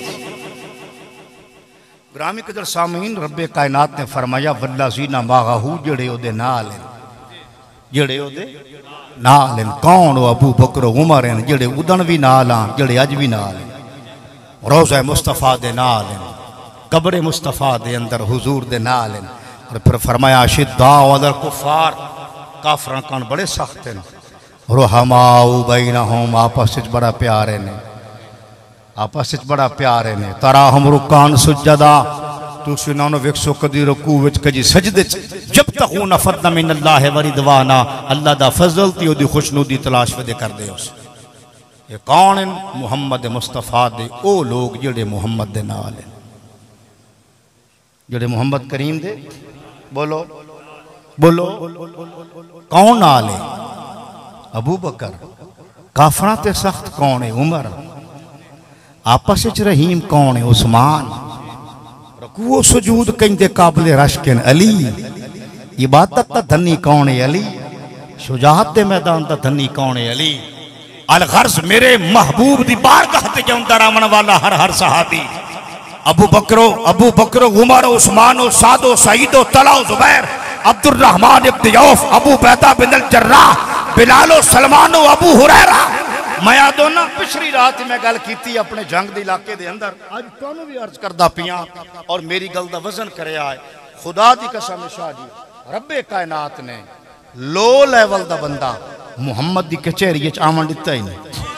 [SPEAKER 1] ग्रामी कदर सामीन रब्बे कायनात ने फरमाया वल्लज़ीना माअहू जेड़े ओदे नाल हैं, जेड़े ओदे नाल हैं। कौन वो अबू बकर उमर हैं जेड़े उदन भी नाल हैं, जेड़े अज भी नाल हैं। रोज़ा मुस्तफा दे नाल हैं, कब्र मुस्तफा दे अंदर हुजूर दे नाल हैं। और फिर फरमाया शिद्दा अदल कुफार, काफरां कान बड़े सख्त हैं, रुहमाउ बैनहुम आपस विच बड़ा प्यारे ने, आपस विच बड़ा प्यारे ने। तरा हम रुकान सुजदा तुसी ना वेखो कदी रुकू विच कदी सजदे जब तक हूं नफद मिन अल्लाह व रिदवाना, अल्लाह दा फजल ती ओदी खुशनुदी तलाश वदे करदे उस। ये कौन हैं? मुहम्मद मुस्तफा दे ओ लोग जेड़े मुहम्मद दे नाल हैं, जेड़े मुहम्मद करीम दे बोलो बोलो कौन नाल है? अबू बकर। काफरां ते सख्त कौन है? उमर। आपस विच रहीम कौन है? उस्मान। रकूओ सुजूद कहंदे काबिले रश्किन अली। इबादत दा धनी कौन है? अली। शुजाअत दे मैदान दा धनी कौन है? अली। अल गर्ज मेरे महबूब दी बारगाह ते जांदा रावण वाला हर हर सहाबी। अबू बकरो अबू बकरो उमर उस्मानो सादो सईदो तलाओ Zubair Abdur Rahman ibn Auf Abu Ubaida bin al Jarrah बिलालो सलमानो अबू हुरैरा। मैं आदो ना पिछली रात मैं गल की अपने जंग के इलाके दे अंदर, अज तुहानू भी अर्ज करदा पिया और मेरी गल दा वजन करया है। खुदा दी कसम शाह जी रब्बे कायनात ने लो लेवल दा बंदा मुहम्मद की कचहरी आवन दिता ही नहीं।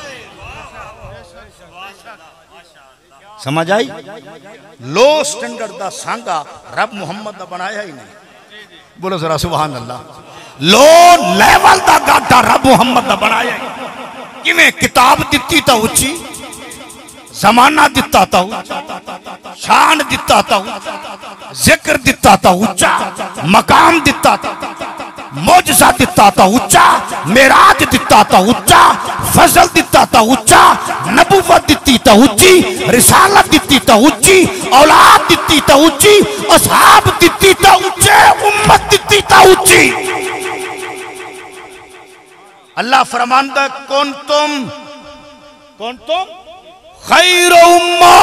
[SPEAKER 1] समझ आई? लो स्टैंडर्ड का सांगा रब मुहम्मद का बनाया ही नहीं। बोलो जरा सुभान अल्लाह। लो लेवल का गाटा रब मुहम्मद का बनाया ही। किवें किताब दिती तो उच्ची, जमाना दिता था उच्चा, शान दिता था उच्चा, जिक्र दिता था उच्चा, मकाम दिता था, मौजज़ा दिता था उच्चा, मेराज दिता था उच्चा, फजल दिता था उच्चा, नबुव्वत दिती था उच्ची, रिसालत दिती था उच्ची, औलाद दिती था उच्ची, असहाब दिती था उच्चे, उम्मत दिती था उच्ची। अल्लाह फरमांदा कौन तुम कौन तुम खैर उम्मा,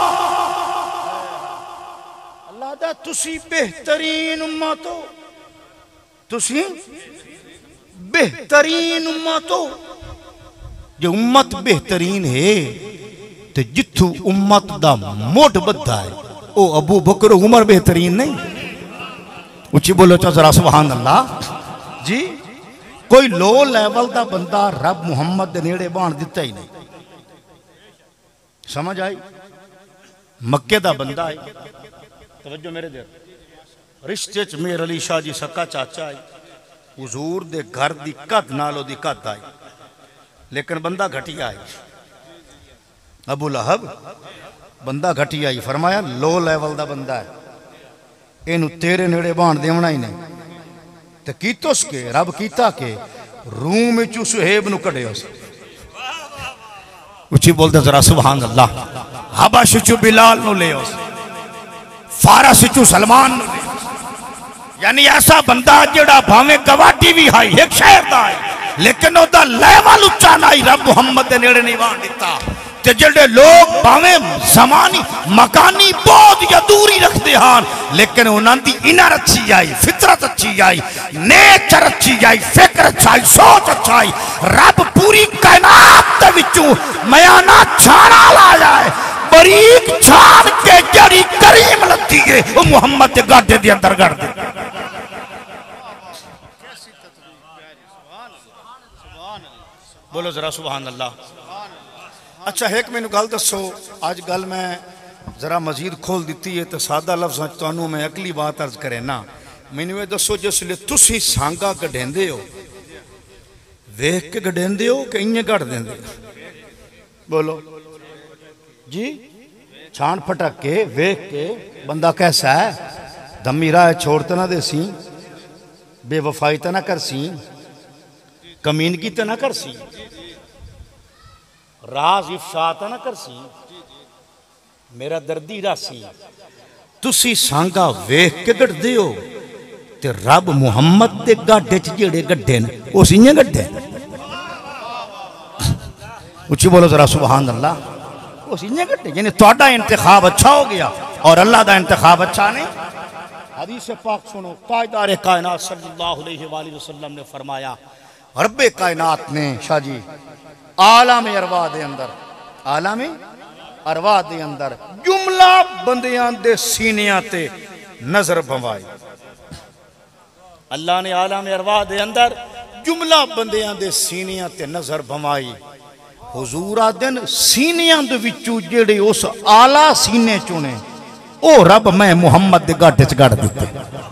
[SPEAKER 1] अल्लाह दा तुसी बेहतरीन उम्मत हो, तुसी बेहतरीन उम्मत हो। जो उम्मत बेहतरीन है तो जिथू उम्मत दा मोट बद्धा है ओ अबू बकर उमर बेहतरीन नहीं। उची बोलो तो जरा सुभान अल्लाह जी। कोई लो लेवल का बंदा रब मुहम्मद दे नेड़े बाण दिता ही नहीं। समझ आई? मक्के का बंदा है, तवज्जो मेरे देर, रिश्ते च मेर अली शाह जी सक्का चाचा है, हुजूर दे घर दी कद नालो दी कद आई, लेकिन बंदा घटिया है। अबू लहब बंदा घटिया ही, फरमाया लो लेवल का बंदा है, इनू तेरे नेड़े बाण देवना ही नहीं। तो कीतोस के रब कीता के रूम चू सुहेब नू कढ़ियो। उची बोलते जरा सुभान अल्लाह। हबश चू बिलाल नू ले, फारस चू सलमान नू ले। यानी ऐसा बंदा जेड़ा भावे गवाटी भी हाई एक शहर दा है, लेकिन ओदा लेवल उच्चा नहीं, रब मुहम्मद दे नेड़े नहीं बाण दिता। ते जेड़े लोग भावे जमानी मकानी बहुत या दूरी रखते हैं, लेकिन उन्हां दी इनर अच्छी आई, फितरत अच्छी आई, नेचर अच्छी आई, फिक्र अच्छाई, सोच अच्छाई। रब पूरी कायनात दे विचों मयाना छाना लाया है, बरीक छान के जड़ी करीम लगती है वो मुहम्मद के गाडे दे अंदर गड़ दे। बोलो जरा सुभान अल्लाह। अच्छा एक मैनू गल दसो, अज गल मैं जरा मजीद खोल दी है तो सादा लफ्ज़ तुहानू मैं अगली बात अर्ज करे ना। मैनू ये दसो जिसले तुसी सांगा कढेंदे हो, वेख के कढेंदे हो कि इं कढ़ देंदे? बोलो जी। छान फटक के वेख के बंदा कैसा है, धम्मी राह छोड़ तो ना दे सी, बेवफाई तो ना कर सी, कमीनगी तो ना कर सी, राज इफ्शा तो ना कर सी, मेरा दर्दी रासी। तुसी सांगा वेख के गढ़दे हो ते रब मुहम्मद दे गाडे च जेड़े गड्ढे न उस इयां गड्ढे। उच्ची बोलो जरा सुभान अल्लाह। उस इयां गड्ढे, यानी तुहाडा इंतखाब अच्छा हो गया और अल्लाह दा इंतखाब अच्छा नहीं। हदीस पाक सुनो, कायदार कायनात सल्लल्लाहु अलैहि वसल्लम ने फरमाया, रब्बे कायनात ने शाह जी आलम अरवा दे अंदर, आलम अरवा दे अंदर जुमला बंदियां दे सीनियां ते नजर भवाई। अल्लाह ने आलम अरवा दे अंदर जुमला बंदियां दे सीनियां ते नजर भवाई। हुजूर आदन सीनियां दे विचों जेड़े उस आला सीने चुने ओ रब मैं मुहम्मद दे गाडे च गड़ दिते।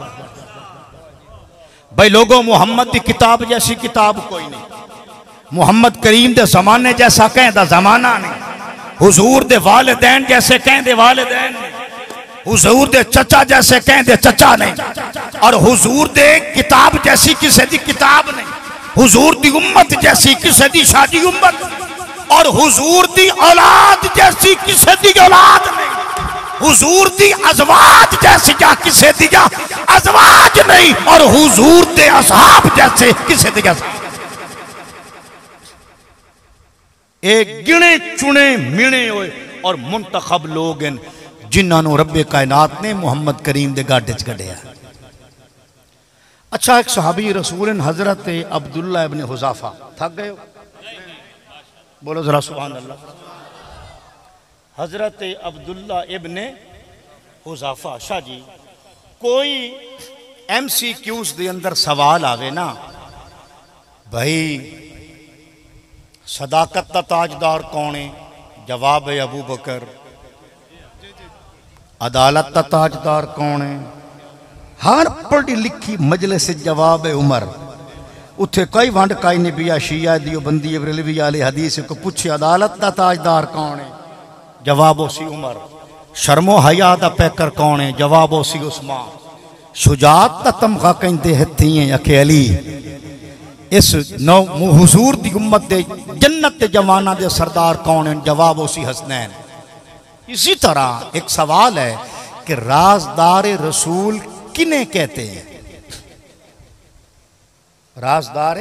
[SPEAKER 1] भाई लोगों, मुहम्मद की किताब जैसी किताब कोई नहीं, मुहम्मद करीम दे जमाने जैसा कहदा जमाना नहीं, हुजूर दे वालिदैन जैसे कहदे वालिदैन नहीं, हुजूर दे चचा जैसे कहदे चचा नहीं, और हुजूर दे किताब जैसी किसी दी किताब नहीं, हुजूर दी उम्मत जैसी किसी दी शादी उम्मत, और हुजूर दी औलाद जैसी किसी दी औलाद नहीं, हुजूर दी अज़वाज जैसी जा किसी दी जा अज़वाज नहीं, और हुजूर दे असहाब जैसे किसी दी असहाब। एक गिने चुने मिने हुए और मुंतखब लोग हैं जिन्होंने रब्बे कायनात ने मुहम्मद करीम दे गाडे च कढ़िया। अच्छा, एक सहाबी रसूल हजरत अब्दुल्ला इब्ने हुज़ाफा, थक गए हो? बोलो जरा सुभान अल्लाह। हजरत अब्दुल्ला इब्ने हुज़ाफा शाह जी, कोई एम सी क्यूज दे अंदर सवाल आवे ना, भाई सदाकत का ताजदार कौन है? जवाब है अबू बकर। अदालत का ताजदार कौन है? हर पढ़ी लिखी मजलिस जवाब है उमर। उत्थे कई वंड काई ने बिया शिया दियो बंदी बरेलवी आले हदीस को पूछे अदालत का ताजदार कौन है? जवाब उसी उमर। शर्मो हया दा पैकर कौन है? जवाब उसी उस्मान। शुजात दा तमगा कहंदे हथी है अखे अली। इस नौ हुजूर दी उम्मत दे जन्नत दे जवाना दे सरदार कौन है? जवाब उसी हसनैन। इसी तरह एक सवाल है कि राजदार रसूल किन्हें कहते हैं? राजदार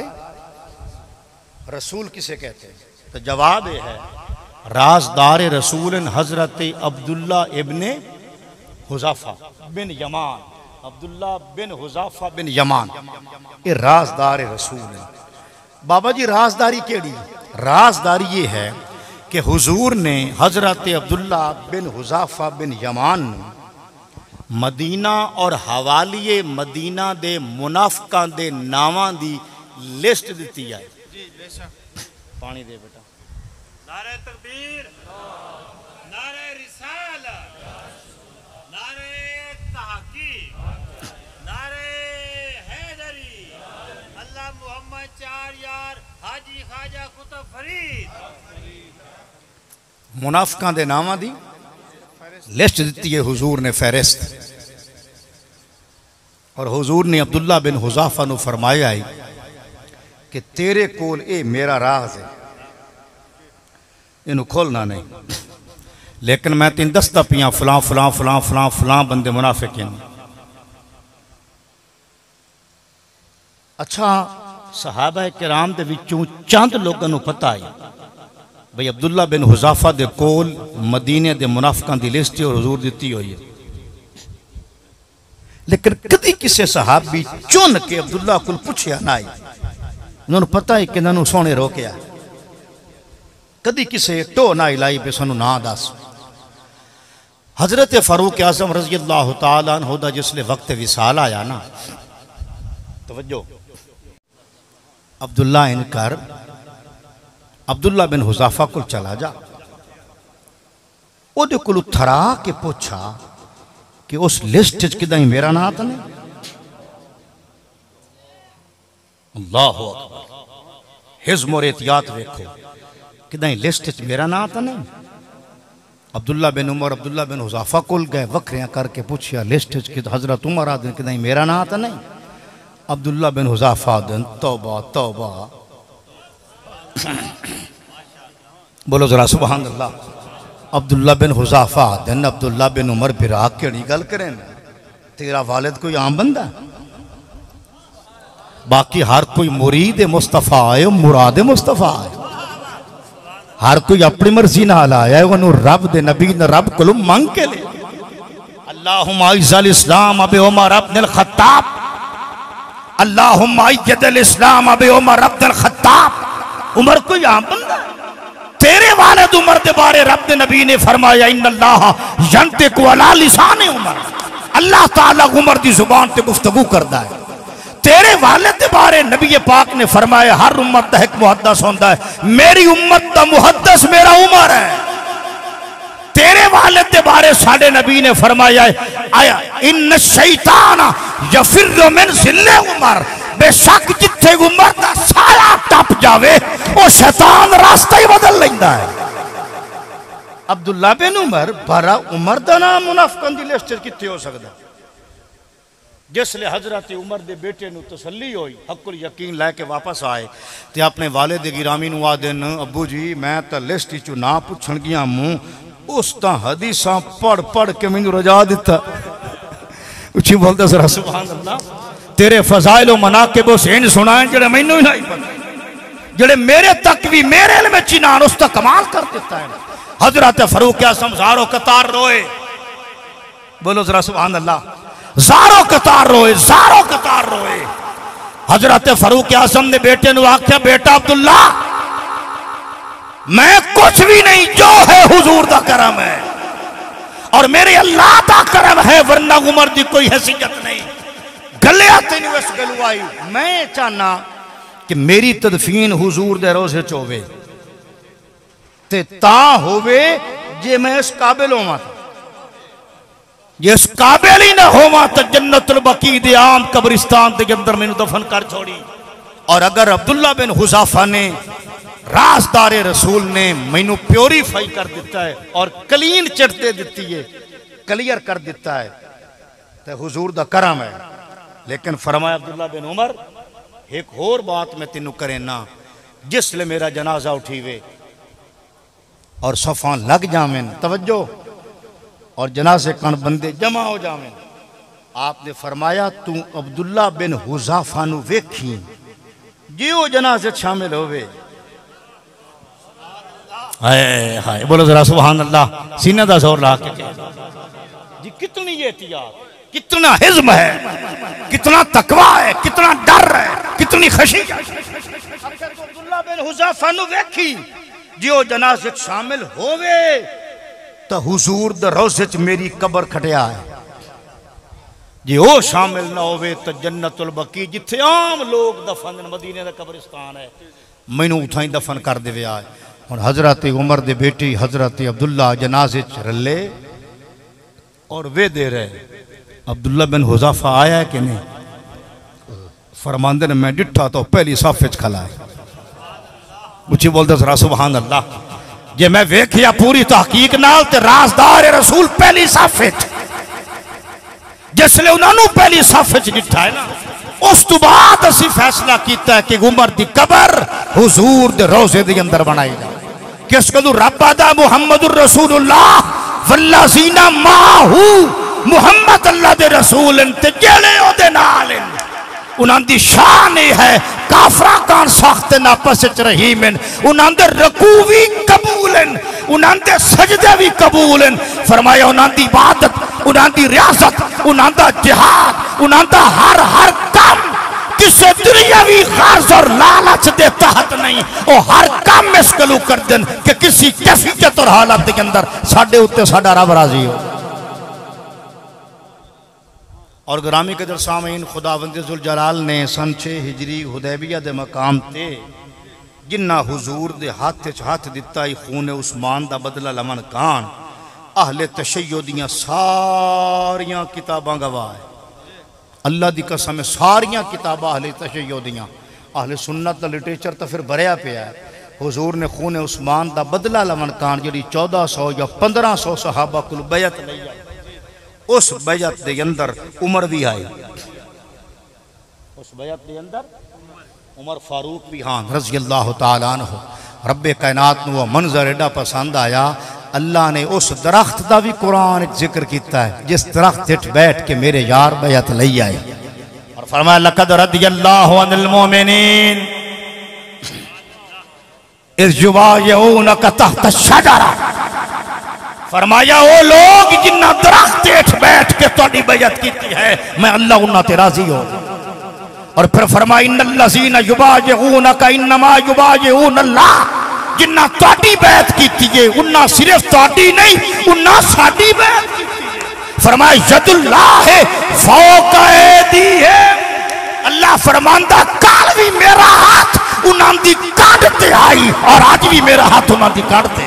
[SPEAKER 1] रसूल किसे कहते हैं? तो जवाब यह है राजदार रसूल हजरत अब्दुल्ला इब्ने हुज़ाफा बिन यमान। अब्दुल्ला बिन हुज़ाफा बिन यमान ये राजदार रसूल है। बाबा जी राजदारी केड़ी? राजदारी ये है कि हुजूर ने हजरत अब्दुल्ला बिन हुज़ाफा बिन यमान मदीना और हवालिए मदीना दे मुनाफिकां दे नावां दी लिस्ट दी है। पानी दे बेटा।
[SPEAKER 3] नारे तकबीर, नारे रिसालत, नारे तहकीक, नारे हैदरी, अल्लाह मोहम्मद चार यार, हाजी ख्वाजा कुतुब फरीद।
[SPEAKER 1] मुनाफिकां दे नावां दी लिस्ट दी है हुजूर ने, फहरिस्त। और हुजूर ने अब्दुल्ला बिन हुज़ाफा नू फरमाया है कि तेरे कोल ए मेरा राज है, इनू खोलना नहीं, लेकिन मैं तीन दसदा पिया फलां फलां फलां फलां फलां बंदे मुनाफिक हैं। अच्छा सहाबा किराम दे विचों चंद लोगों को पता है भाई अब्दुल्ला बिन हुज़ाफा दे कोल मदीने दे मुनाफिकां दी लिस्ट और हुजूर दिती हुई है, लेकिन कदी किसी सहाबी चुन के अब्दुल्ला को पूछया ना ही। उन्होंने पता है कि इन्होंने सोने रोकया, कदी किसी टो ना हिलाई पे सानू ना दस। हजरत फारूक आज़म रज़ी अल्लाह तआला अन्हु दा जिसले वक्त विसाल आया ना, तवज्जो, अब्दुल्ला इनकर अब्दुल्ला बिन हुज़ाफा को चला जा, ओदे कोल थरा के पूछा कि उस लिस्ट च किदां मेरा नाम तो नहीं? अल्लाह हिज़्म और एहतियात देखो, किदां लिस्ट च मेरा नाम तो नहीं? अब्दुल्ला बिन उमर अब्दुल्ला बिन हुज़ाफा कोल गए, वखरियां करके पूछया लिस्ट च कि हजरत उमर आदन किदां मेरा नाम तो नहीं? अब्दुल्ला बिन हुज़ाफा आदन तौबा तौबा, बोलो जरा सुभान अल्लाह। अब्दुल्ला बिन हुज़ाफा दिन अब्दुल्ला बिन उमर बिरा केड़ी गल करें, तेरा वालिद कोई आम बंदा? बाकी हर कोई मुरीद मुस्तफा है, मुराद मुस्तफा है। हर कोई अपनी मर्जी नाल आया है, उन्होंने रब दे नबी ने रब को मंग के ले। अल्लाहुम्मा इज़्ज़िल इस्लाम अबे उमर अब्दुल खत्ताब, अल्लाहुम्मा इज़्ज़िल इस्लाम अबे उमर अब्दुल खत्ताब। उमर कोई आम बंदा? तेरे वालिद उमर के बारे रब दे नबी ने फरमाया इन्नल्लाह यंतिकु अला लिसान उमर, अल्लाह ताला उमर की जुबान ते गुफ्तगू करदा है। तेरे वालिद के बारे नबी पाक ने फरमाया हर उम्मत का एक मुहद्दस होता है, मेरी उम्मत का मुहद्दस मेरा उमर है। तेरे वालिद के बारे साडे नबी ने फरमाया आया इन्न शैतान यफिर्रु मिन ज़िल्ले उमर, बेशक जिथे उमर का साया टप जावे वो शैतान रास्ता ही बदल लेंदा है। अब्दुल्ला बिन उमर बारा उमर का नाम मुनाफिकां दी लिस्ट कित्थे हो सकदा? जिसले हजरत उमर दे बेटे नू तसल्ली हुई, हकुल यकीन लैके वापस आए ते अपने वाले दे गिरामी नू आ दिन अब्बू जी मैं तो लिस्ट चू ना पुछण गया मूँ, उस ता हदीसां पढ़ पढ़ के मैनू रजा दिता। उची बोलता सरा सुभान अल्लाह। तेरे फजाइल व मनाकिब हुसैन सुनाए जेड़े मैनू ही नहीं पता, जेड़े मेरे तक भी मेरे इल्म च ना उस दा कमाल कर देता है। हजरत फारूक आज़म ज़ारो कतार रोए, बोलो जरा सुभान अल्लाह। ज़ारो कतार रोए, ज़ारो कतार रोए। हजरत फारूक आज़म ने बेटे नू आख्या बेटा अब्दुल्ला मैं कुछ भी नहीं, जो है हुजूर दा करम है और मेरे अल्लाह दा करम है, वरना उमर दी कोई हैसियत नहीं। गलिया तेन इस गलू आई। मैं चाहना कि मेरी तदफीन हुजूर दे रोज़े च होवे ते ता होवे जे मैं इस काबिल होवां, जे इस काबिल ही ना होवां तो जन्नतुल बकी दे आम कब्रिस्तान के अंदर मैनू दफन कर छोड़ी। और अगर अब्दुल्ला बिन हुज़ाफा ने राजदारे रसूल ने मैनू प्योरीफाई कर दिता है और क्लीन चिट्टे दिती है, क्लियर कर दिता है, तो हुजूर दा करम है। लेकिन फरमाया अब्दुल्ला बिन उमर एक होर बात मैं तेनू करे ना, जिसले मेरा जनाजा उठीवे और सफ़ा लग जावें, तवज्जो, और जनाजे कण बंदे जमा हो जावें, आपने फरमाया तू अब्दुल्ला बिन हुज़ाफा नू वेखी जियो जनाजे शामिल होवे। हाय हाय बोलो जरा सुभान अल्लाह, सीने दा जोर ला के जी। कितनी ये एहतियात, कितना हिज़्म है, कितना तकवा है, कितना डर है, कितनी खुशी। अब्दुल्ला बिन हुज़ाफा नू वेखी जियो जनाजे शामिल होवे तो हुजूर दे रोज़े च मेरी कबर खटिया है, जे ओ शामिल ना होवे तो जन्नतुल बकी जिथे आम लोग दफन, मदीने दा कब्रिस्तान है, मैनू उठाई दफन कर देवे आए। और हजरत उमर दे बेटी हजरत अब्दुल्ला जनाजे च रले और वे दे रहे। अब्दुल्ला बिन हुज़ाफा आया है कि नहीं? फरमांदे ने मैं डिठा तो पहली साफे च खला है। मुझे बोलते जरा सुभान अल्लाह, जे मैं वेखिया पूरी तहकीक नाल ते राजदार रसूल पहली साफे च, जिसले उन्होंने पहली साफे च डिठा है ना, उस तो बाद असी फैसला किया कि उमर दी कबर हुजूर दे रोज़े दे अंदर बनाई जाए। किस कदू रब आदा मुहम्मदुर रसूलुल्लाह वल्लज़ीना माहू, मुहम्मद अल्लाह दे रसूल ते जेड़े ओदे नाल उन्हां दी शान है काफरा कान सख्त नापस च रहीमन, उन्हां दे रकू भी कबूल हैं, उन्हां दे सजदे भी कबूल हैं। फरमाया उन्हां दी इबादत, उन्हां दी रियासत, उन्हां दा जिहाद, उन्हां दा हर हर काम किसी दुनियावी गर्ज और लालच दे तहत नहीं, वो हर काम इस गलू कर देन कि किसी कैफियत और हालत के अंदर साडे उत्ते साडा रब राजी हो। और ग्रामी कदर सामीन, खुदावंद जुल जलाल ने सन छे हिजरी हुदैबिया दे मकाम ते जिन्ना हुजूर दे हाथ च हाथ दिता ही खून उस्मान दा बदला लमन कान, अहले तशय्यो दियां सारियां किताबां गवाह है। अल्लाह दी कसम है, सारियां किताबां अहले तशय्यो दियां, अहले सुन्नत दा लिटरेचर तो फिर भरिया पिया है। हुजूर ने खून उस्मान दा बदला लमन कान जी चौदह सौ या पंद्रह सौ सहाबा कुल बैत लई आई, उस बैत के अंदर उमर भी आई, उस बैत के अंदर उमर फारूक भी हाँ रज़ी अल्लाह तआला अन्हु। रब्बे कायनात नूं मंजर एडा पसंद आया, अल्लाह ने उस दरख्त का भी कुरान जिक्र किया है जिस दरख्त हेठ बैठ के मेरे यार बैत लई आए। और फरमाया लक़द रज़ियल्लाहु अनिल मोमिनीन इज़ युबायिऊनका तहत अश-शजरा, फरमाया वो लोग जिन्ना दरख्त हेठ बैठ के तुहाडी बैत की है मैं अल्लाह उन्हां ते राजी हो। और फिर फरमाया इन्नल्लज़ीना युबायिऊनका इन्नमा युबायिऊन अल्लाह, जिन्ना तुहाडी बैत की है उन्ना सिर्फ तुहाडी नहीं उन्ना साडी बैत की है। फरमाया यदुल्लाह फौका ऐदीहिम, अल्लाह फरमांदा कल भी मेरा हाथ उन्हां दी कांध ते आई और आज भी मेरा हाथ उन्हां दी कांध ते।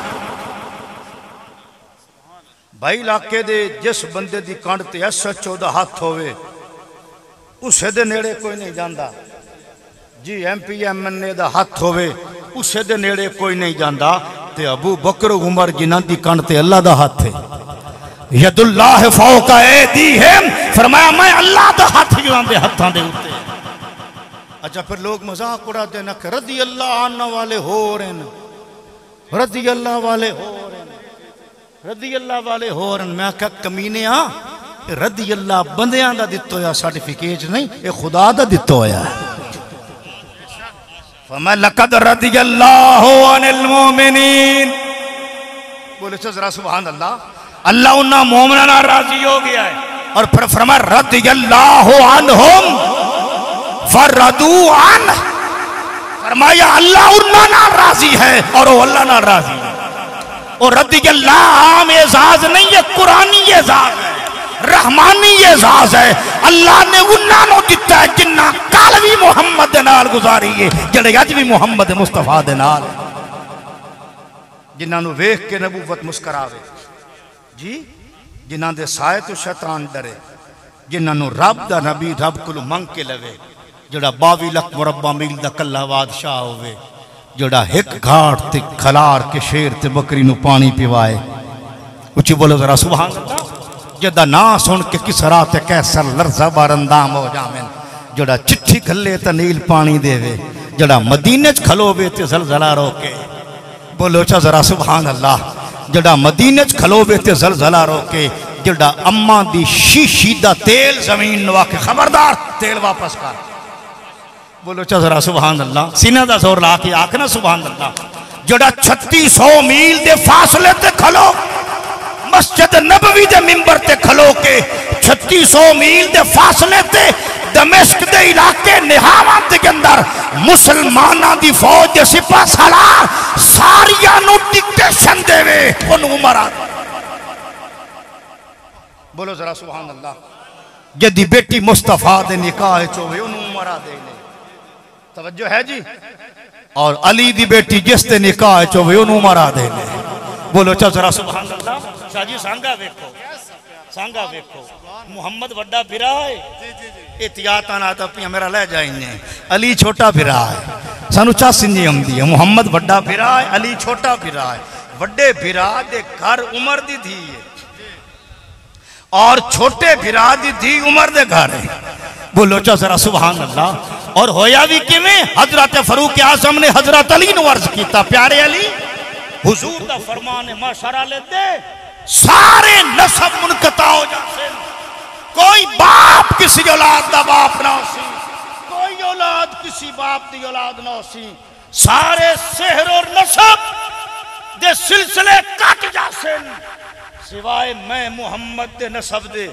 [SPEAKER 1] भाई इलाके दे जिस बंदे दी कांध ते एस एच ओ दा हाथ होवे उसे दे नेड़े कोई नहीं जांदा जी, M P M N A दा हाथ होवे उसे दे नेड़े कोई नहीं जांदा। ते अबू बकर उमर जिन्हां दी कांध ते अल्लाह दा हाथ है, यदुल्लाह फौका ऐदीहिम, फरमाया मैं अल्लाह दा हाथ उन्हां दे हत्थां दे उत्ते। अच्छा फिर लोग मजाक उड़ाते हैं ना कि रज़ी अल्लाह अन्हु वाले हो रहे हैं, रज़ी अल्लाह वाले हो रहे हैं, रज़ी अल्लाह वाले हो रहे हैं। मैं क्या कमीने आ, रज़ी अल्लाह बंदियां दा दित्ता होया सर्टिफिकेट नहीं, ये खुदा दा दित्ता होया है। फमा लक़द रज़ियल्लाहु अनिल मोमिनीन, बोले तो जरा सुभान अल्लाह, अल्लाह उन्ना मोमिना नाल राजी हो गया है। और फिर फरमाया रज़ियल्लाहु अन्हुम फरदू अन, फरमाया अल्लाह उन्ना नाल राजी है और वो अल्लाह नाल राजी है। और रज़ियल्लाह आम एजाज नहीं है, कुरानी एजाज है। रहमानी एजाज है। अल्लाह ने उन्होंने दिता है जिन्ना कल भी मुहम्मद दे नाल गुजारी है, जेड़े अज भी मुहम्मद मुस्तफा दे नाल, जिन्होंने वेख के नबूवत मुस्करावे जी, जिन्हों दे साए तो शैतान डरे, जिन्होंने रब दा नबी रब को मंग के लवे, जोड़ा बावी लख मुरब्बा मील दा कला बादशाह होवे, जोड़ा एक घाट ते खलार के शेर ते बकरी नू पानी पिवाए। उची बोलो जरा सुभान अल्लाह। जदा ना सुन के किस रात कैसर लर्जा बारंदाम हो जावे, जोड़ा चिट्ठी खले ते नील पानी देवे, जोड़ा मदीने च खलोवे ते जलजला रोके। बोलो चा जरा सुभान अल्लाह। जोड़ा मदीने च खलोवे ते जलजला रोके, जोड़ा अम्मा दी शीशी दा तेल जमीन नवा के खबरदार तेल वापस कर। बोलो चा जरा सुभान अल्लाह। सीना दा जोर ला के आखना सुभान अल्लाह। जोड़ा छत्ती सौ मील दे फासले ते खलो, मस्जिद नबवी दे मिंबर ते खलो के छत्ती सौ मील दे फासले ते दमिश्क दे इलाके निहावा के अंदर मुसलमाना दी फौज दे सिपा सालार सारिया नु डिक्टेशन देवे ओनु मरा। बोलो जरा सुभान अल्लाह। जदी बेटी मुस्तफा दे निकाह चोवे ओनु मरा दे ले, तवज्जो है जी। और अली दी बेटी जिस दे निकाह चोवे ओनु मरा दे ले। बोलो चा जरा सुभान अल्लाह। शाह जी सांगा वेखो, सांगा वेखो, मुहम्मद वड्डा फिरा है, एहतियात ना तो पिया मेरा ले जाइए। अली छोटा फिरा है, सानू चासी नहीं आती है। मुहम्मद वड्डा फिरा है, अली छोटा फिरा है। वड्डे फिरा दे घर उमर दी धी है और छोटे फिरा दी धी उमर दे घर है। बोलो चा जरा सुभान अल्लाह। और होया भी किवें? हजरत फरूक आजम ने हजरत अली नू अर्ज कीता, प्यारे अली हुजूर दा फरमान है माशरा लेते सारे नसब मुनकता हो जाते, कोई बाप किसी औलाद दा बाप ना होसी, कोई औलाद किसी बाप दी औलाद ना होसी, सारे सेहर और नसब दे सिलसिले कट जाते सिवाय मैं मुहम्मद दे नसब दे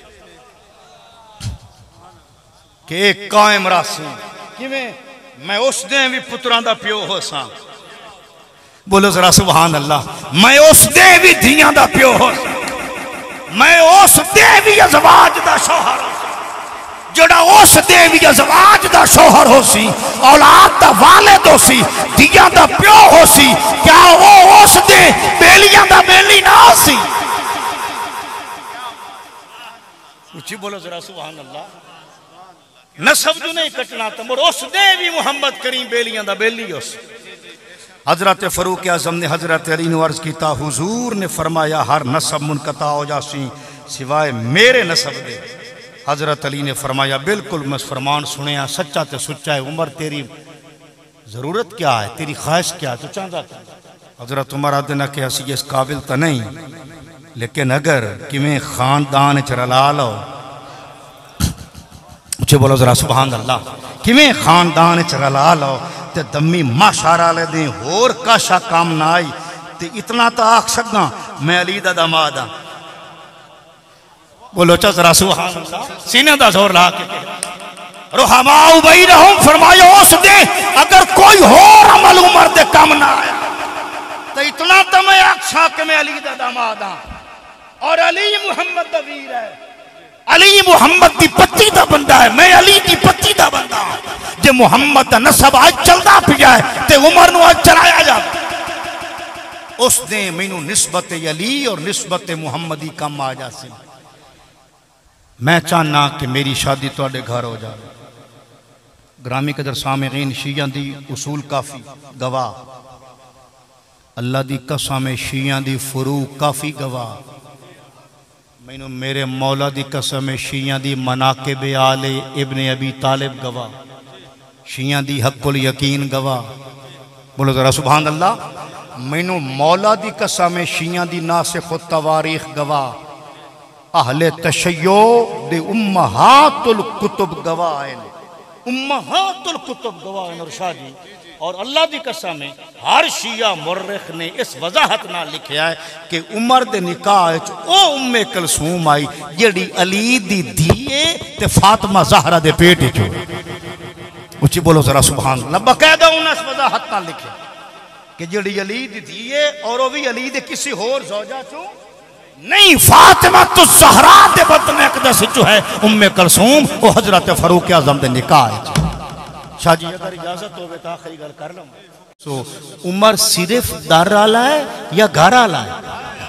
[SPEAKER 1] के कायम रासी। किवें? मैं उस दे भी पुत्रां दा प्यो हो सा। बोलो जरा सुभान अल्लाह। मैं उस दे भी धियां दा प्यो हो, मैं उस दे भी अज़वाज दा शौहर हो, जोड़ा उस दे भी अज़वाज दा शौहर हो सी, औलाद दा वालिद हो सी, धियां दा प्यो हो सी। क्या वो उस दे बेलियां दा बेली ना हो सी? उची बोलो जरा सुभान अल्लाह। नसब जो नहीं कटना तो मुड़ उस दे भी मुहम्मद करीम बेलियां दा बेली हो सी। हजरत फरूक आजम ने हजरत अली ने अर्ज किया, हुजूर ने फरमाया हर नसब मुनकता हो जासी सिवाय मेरे नसब दे। हजरत अली ने फरमाया बिल्कुल मैं फरमान सुने, सच्चा तो सुच्चा है। उमर तेरी जरूरत क्या है, तेरी ख्वाहिश क्या है, तू चाहता क्या? हजरत उमर आदि ने कहा सी इस काबिल तो नहीं, लेकिन अगर किमें खानदान च रला लो, उच्चे बोलो जरा सुभान अल्लाह। किमें खानदान च रला लो ते दमी माशारा ले दे होर काशा काम ना आई ते इतना तो आख सकना मैं अली दा दामाद हाँ। बोलो चा जरा सुभान अल्लाह। सीने दा जोर ला के रुहमाउ बैनहुम फरमाया उस दे अगर कोई होर अमल उमर दे काम ना आया तो इतना तो मैं आखा कि मैं अली दा दामाद हाँ। और अली मुहम्मद दा वीर है, अली मुहम्मद दी पत्ती दा बंदा है, मैं अली दी पत्ती दा बंदा हाँ। जे मुहम्मद दा नसब आज चलता पिया है ते उमर नू आज चलाया जाता, उसने मैनू निस्बत अली और निस्बत मुहम्मदी कम आ जासी। मैं चाहना कि मेरी शादी तुहाडे घर हो जाए। ग्रामी कदर सामईन शिया दी उसूल काफी गवाह, अल्लाह दी कसम शिया दी फुरूक काफी गवाह, मैनू मेरे मौला दी कसम शिया दी मनाकिब आले इब्ने अबी तालिब गवाह, शिया दी हक्कुल यकीन गवाह। बोलो जरा सुभान अल्लाह। मैनू मौला दी कसम शिया दी नासिख तवारीख गवाह, अहले तशय्यो दे उम्महातुल कुतुब गवाह हैं, उम्महातुल कुतुब गवाह हैं। और शाह जी और अल्लाह दी कसम है हर शिया मुर्रिख ने इस वजाहत ना लिखा है कि उमर दे निकाह च ओ उम्मे कलसूम आई जेड़ी अली दी धीए ते फातिमा ज़हरा दे पेट च। उच्ची बोलो जरा सुभान अल्लाह। बकायदा उन्हें इस वजाहत ना लिखे कि जेड़ी अली दी धीए और वो भी अली दे किसी होर ज़ौजा चो नहीं फातिमा तो ज़हरा दे बतन अक़दस जो है उम्मे कुलसूम वो हजरत फारूक आज़म दे निकाह है। शाह जी अगर इजाजत होवे तो आखिरी गल कर लूं। सो उमर सिर्फ दर वाला है या घर वाला है?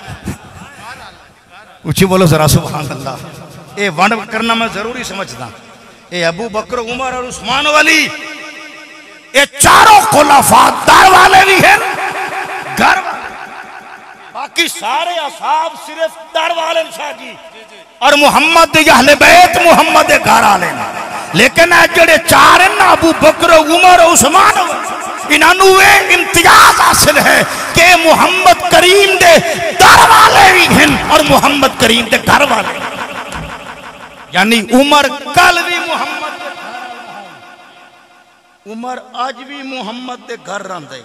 [SPEAKER 1] ऊंची बोलो जरा सुभान अल्लाह। ये वंड करना मैं जरूरी समझदा। ये अबू बकर उमर और उस्मान वाली ये चारों खुलाफा दर वाले भी हैं घर वाले, बाकी सारे असहाब सिर्फ दर वाले शाह जी और मोहम्मद अहले बैत मोहम्मद घर वाले। लेकिन जेडे चार हैं ना अबू बकर उमर और उस्मान इन्होंने वे इम्तियाज हासिल है कि मोहम्मद करीम दे दर वाले भी हैं और मोहम्मद करीम दे घर वाले। यानी उमर कल भी मोहम्मद दे घर, उमर आज भी मोहम्मद दे घर रहंदे।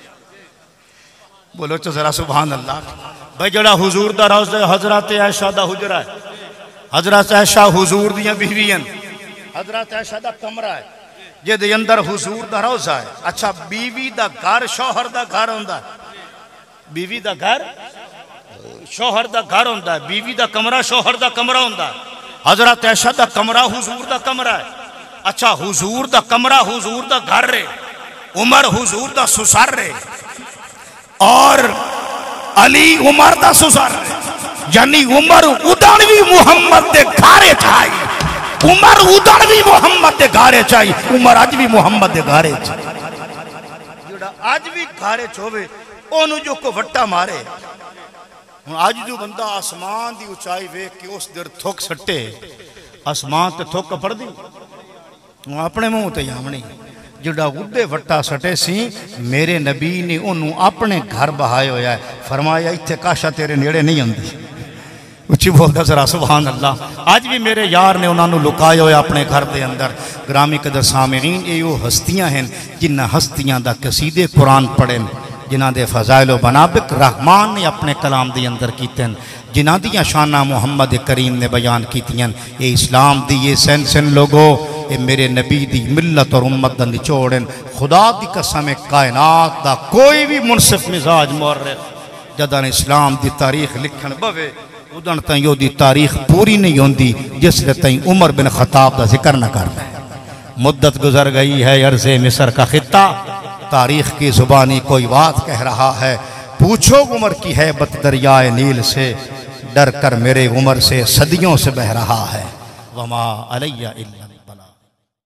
[SPEAKER 1] बोलो तो जरा सुभान अल्लाह। भाई जड़ा हुजूर दा रोज़ा हजरत आयशा दा हुजरा है, हजरत आयशा हुजूर दियां बीवियां, हजरत आयशा दा कमरा है जिहदे अंदर हुजूर दा रोज़ा है। अच्छा बीवी दा घर शौहर दा घर होंदा है, बीवी दा घर शौहर दा घर होंदा है, बीवी दा कमरा शौहर दा कमरा होंदा है। हजरत आयशा दा कमरा हुजूर दा कमरा है। अच्छा हुजूर दा कमरा हुजूर दा घर रे, उमर हुजूर दा ससुर रे और अली उमर दा ससुर रे। यानी उमर उदण भी मुहम्मद दे घरे चाहिए, उमर उदण भी मुहम्मद दे घरे चाहिए, उमर आज भी मुहम्मद दे घरे जेड़ा आज भी घरे च होवे ओनू जो को वट्टा मारे। हुण आज जो बंदा आसमान दी ऊंचाई वेख के उस देर थुक सट्टे, आसमान ते थुक पड़दी अपने मुंह ते आमणी। जिड़ा उदे वट्टा सटे सी मेरे नबी ने ओनू अपने घर बहाया होया है, फरमाया इत्थे काशा तेरे नेड़े नहीं आंदी। उच्ची बोलता जरा सुभान अल्लाह। आज भी मेरे यार ने उन्होंने लुकाया होया अपने घर के अंदर। ग्रामी कदर सामरीन ये वो हस्तियां हैं जिन्हें हस्तियां दा कसीदे कुरान पढ़े, जिन्हां दे फजाइल बनाबिक रहमान ने अपने कलाम के अंदर कीते, जिन्हां दियां शाना मुहम्मद करीम ने बयान कीतियां। ये इस्लाम दी ये सन सन लोगो ये मेरे नबी दी मिल्लत और उम्मत दा निचोड़ हैं। खुदा दी कसम कायनात दा कोई भी मुनसिफ मिजाज मुअर्रिख जदां इस्लाम दी तारीख लिखण बवे उदन तई ओदी तारीख पूरी नहीं होती जिसले तई उमर बिन खताब का जिक्र न करता है। मुद्दत गुजर गई है अर्ज़े मिस्र का खित्ता, तारीख की जुबानी कोई बात कह रहा है। पूछो उमर की है बत दरियाए नील से, डर कर मेरे उमर से सदियों से बह रहा है। वमा अलैया इल्ला